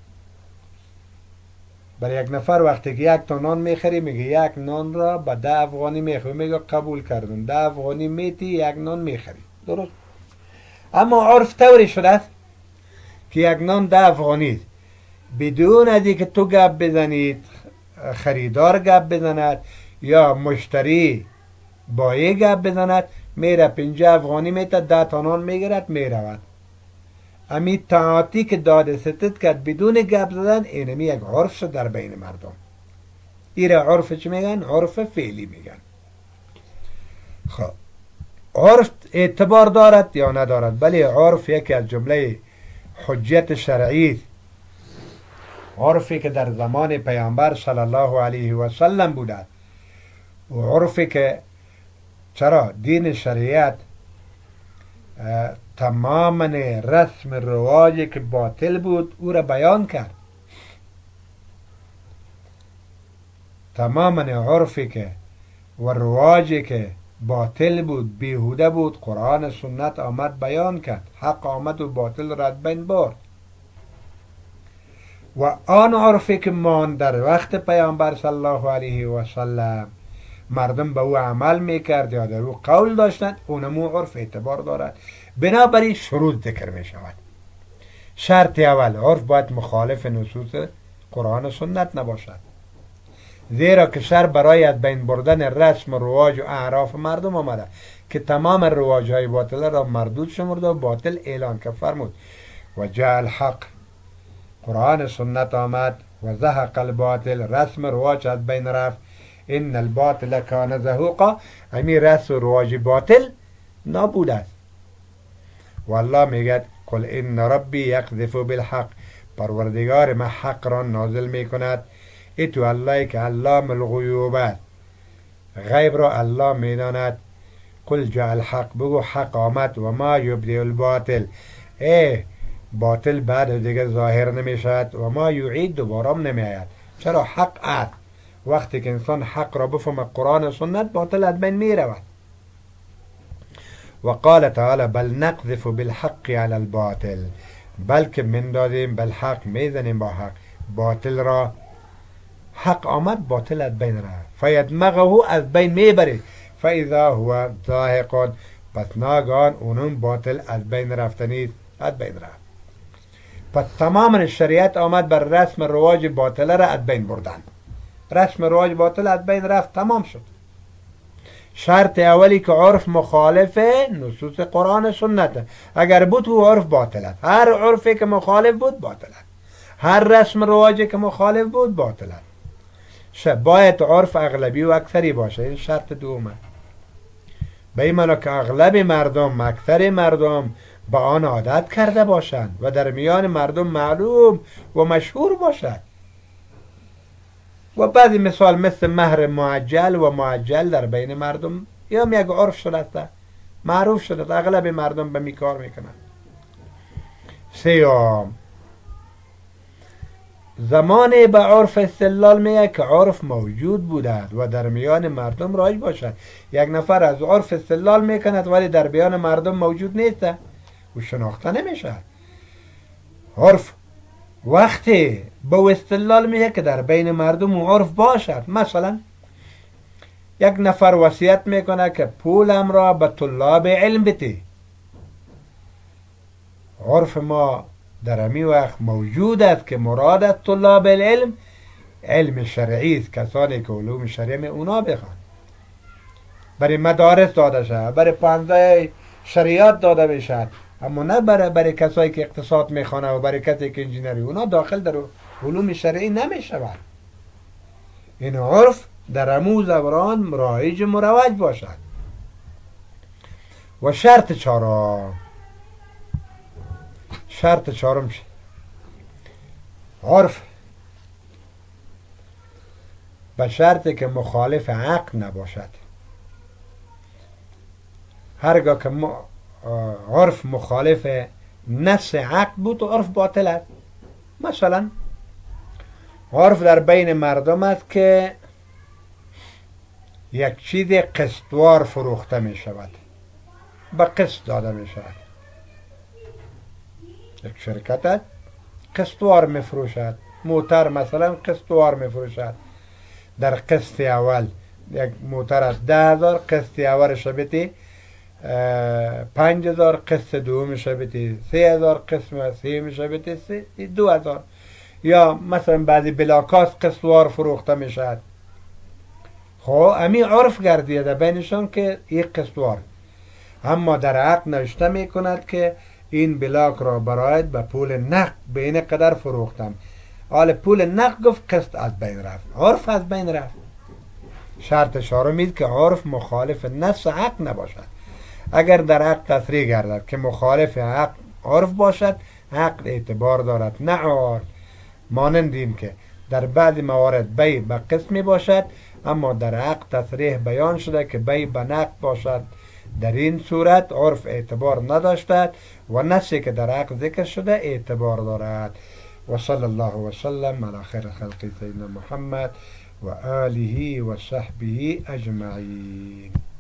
برای یک نفر وقتی که یک تا نان میخری میگه یک نان را به 10 افغانی میخری، میگه قبول کردن، 10 افغانی میتی یک نان میخری. درست؟ اما عرف طوری شده است که یک نان 10 افغانی است، بدون از اینکه تو گپ بزنید، خریدار گپ بزند یا مشتری بایی گپ بزند، میره 50 افغانی میته، 10 تا نان میگیرد میرود. امی تعاطی که داد ستد کرد بدون گپ زدن، اینمی یک عرف شد در بین مردم. ایره عرف چی میگن؟ عرف فعلی میگن. خب عرف اعتبار دارد یا ندارد؟ بله، عرف یکی از جمله حجت شرعی است. عرفی که در زمان پیامبر صلی الله علیه و سلم بوده و عرفی که چرا دین شریعت تماما رسم رواجی که باطل بود او را بیان کرد. تماما عرفی که و رواجی که باطل بود، بیهوده بود، قرآن سنت آمد بیان کرد، حق آمد و باطل را از بین برد. و آن عرفی که مان در وقت پیامبر صلی الله علیه و سلم مردم به او عمل میکرد یا در او قول داشتند، اونمو عرف اعتبار دارد. بنابراین شروط ذکر می شود. شرط اول، عرف باید مخالف نصوص قرآن و سنت نباشد، زیرا که شر برای از بین بردن رسم و رواج و اعراف مردم آمده که تمام رواج های باطل را مردود شمرد و باطل اعلان که فرمود و جاء الحق، قرآن سنت آمد و زهق الباطل، رسم رواج از بین رفت، ان الباطل کان زهوقا، همین رسم و رواج باطل نابود است. والله میگه قل ان ربی یقذف بالحق، پروردگار ما حق را نازل میکند. ایتو الله که علام الغیوب است، غیب را الله میداند. قل جاء الحق، بگو حق آمد و ما یبدی الباطل، باطل بعد دیگه ظاهر نمیشد و ما یعید دوباره نمیآید. چرا؟ حق است. وقتی که انسان حق را بفهمه قرآن و سنت، باطل از بین میرود. و قال تعالی بل نقذف بالحق علی الباطل، بلکه من دادیم بالحق، میزنیم با حق باطل را. حق آمد، باطل از بین رفت. فیدمغه، از بین میبره. فاذا هو زاهق، پس ناگان اونم باطل از بین رفتنی از بین رفت. پس تمام شریعت آمد بر رسم رواج باطل را از بین بردن. رسم رواج باطل از بین رفت، تمام شد. شرط اولی که عرف مخالف نصوص قرآن سنت، اگر بود او عرف باطل است. هر عرفی که مخالف بود باطل است، هر رسم رواجی که مخالف بود باطل است. باید عرف اغلبی و اکثری باشه. این شرط دومه. به این معنی که اغلب مردم، اکثر مردم با آن عادت کرده باشند و در میان مردم معلوم و مشهور باشد. و بعضی مثال مثل مهر معجل و معجل در بین مردم یا یک عرف شده، معروف شده، اغلب مردم به میکار میکنند. سیام، زمانی به عرف استدلال میگه که عرف موجود بوده و در میان مردم رایج باشد. یک نفر از عرف استدلال میکند ولی در میان مردم موجود نیست و شناخته نمیشه. عرف وقتی به استدلال میگه که در بین مردم و عرف باشد. مثلا یک نفر وصیت میکنه که پولم را به طلاب علم بده. عرف ما در امی وقت موجود است که مراد از طلاب العلم علم شرعی است، کسانی که علوم شرعی اونا بخوان. برای مدارس داده شد، برای پانزه شریعت داده بشد، اما نه برای کسایی که اقتصاد میخوانه و برای کسی که انجینری، اونا داخل در علوم شرعی نمیشود. این عرف در امو زبران رایج مروج باشد. و شرط چهارم چی؟ عرف به شرطی که مخالف عقل نباشد. هرگاه که عرف مخالف نص عقل بود و عرف باطل است. مثلا عرف در بین مردم است که یک چیز قسطوار فروخته می شود، به قسط داده می شود. یک شرکت است قسطوار می فروشد، موتر مثلا قسطوار می فروشد. در قسط اول یک موتر است 10,000، قسط اولش بیتی 5,000، قسط دومش بیتی 3,000، قسط سومش بیتی 2,000. یا مثلا بعضی بلاکاست قسطوار فروخته می شود. خب امی عرف گردیده بینشان که یک قسطوار، اما در عقد نوشته می کند که این بلاک را برایت به پول نقد به این قدر فروختم. حال پول نقد گفت، قسط از بین رفت، عرف از بین رفت. شرط چهارم که عرف مخالف نص عقل نباشد. اگر در عقد تصریح گردد که مخالف عقل عرف باشد، عقل اعتبار دارد نه عرف. مانند این که در بعض موارد بی به قسط می باشد، اما در عقد تصریح بیان شده که بی به نقد باشد. در این صورت عرف اعتبار نداشتد و نصی که در عقد ذکر شده اعتبار دارد. و صلی الله و سلم علی خیر خلق سیدنا محمد و آله و صحبه اجمعین.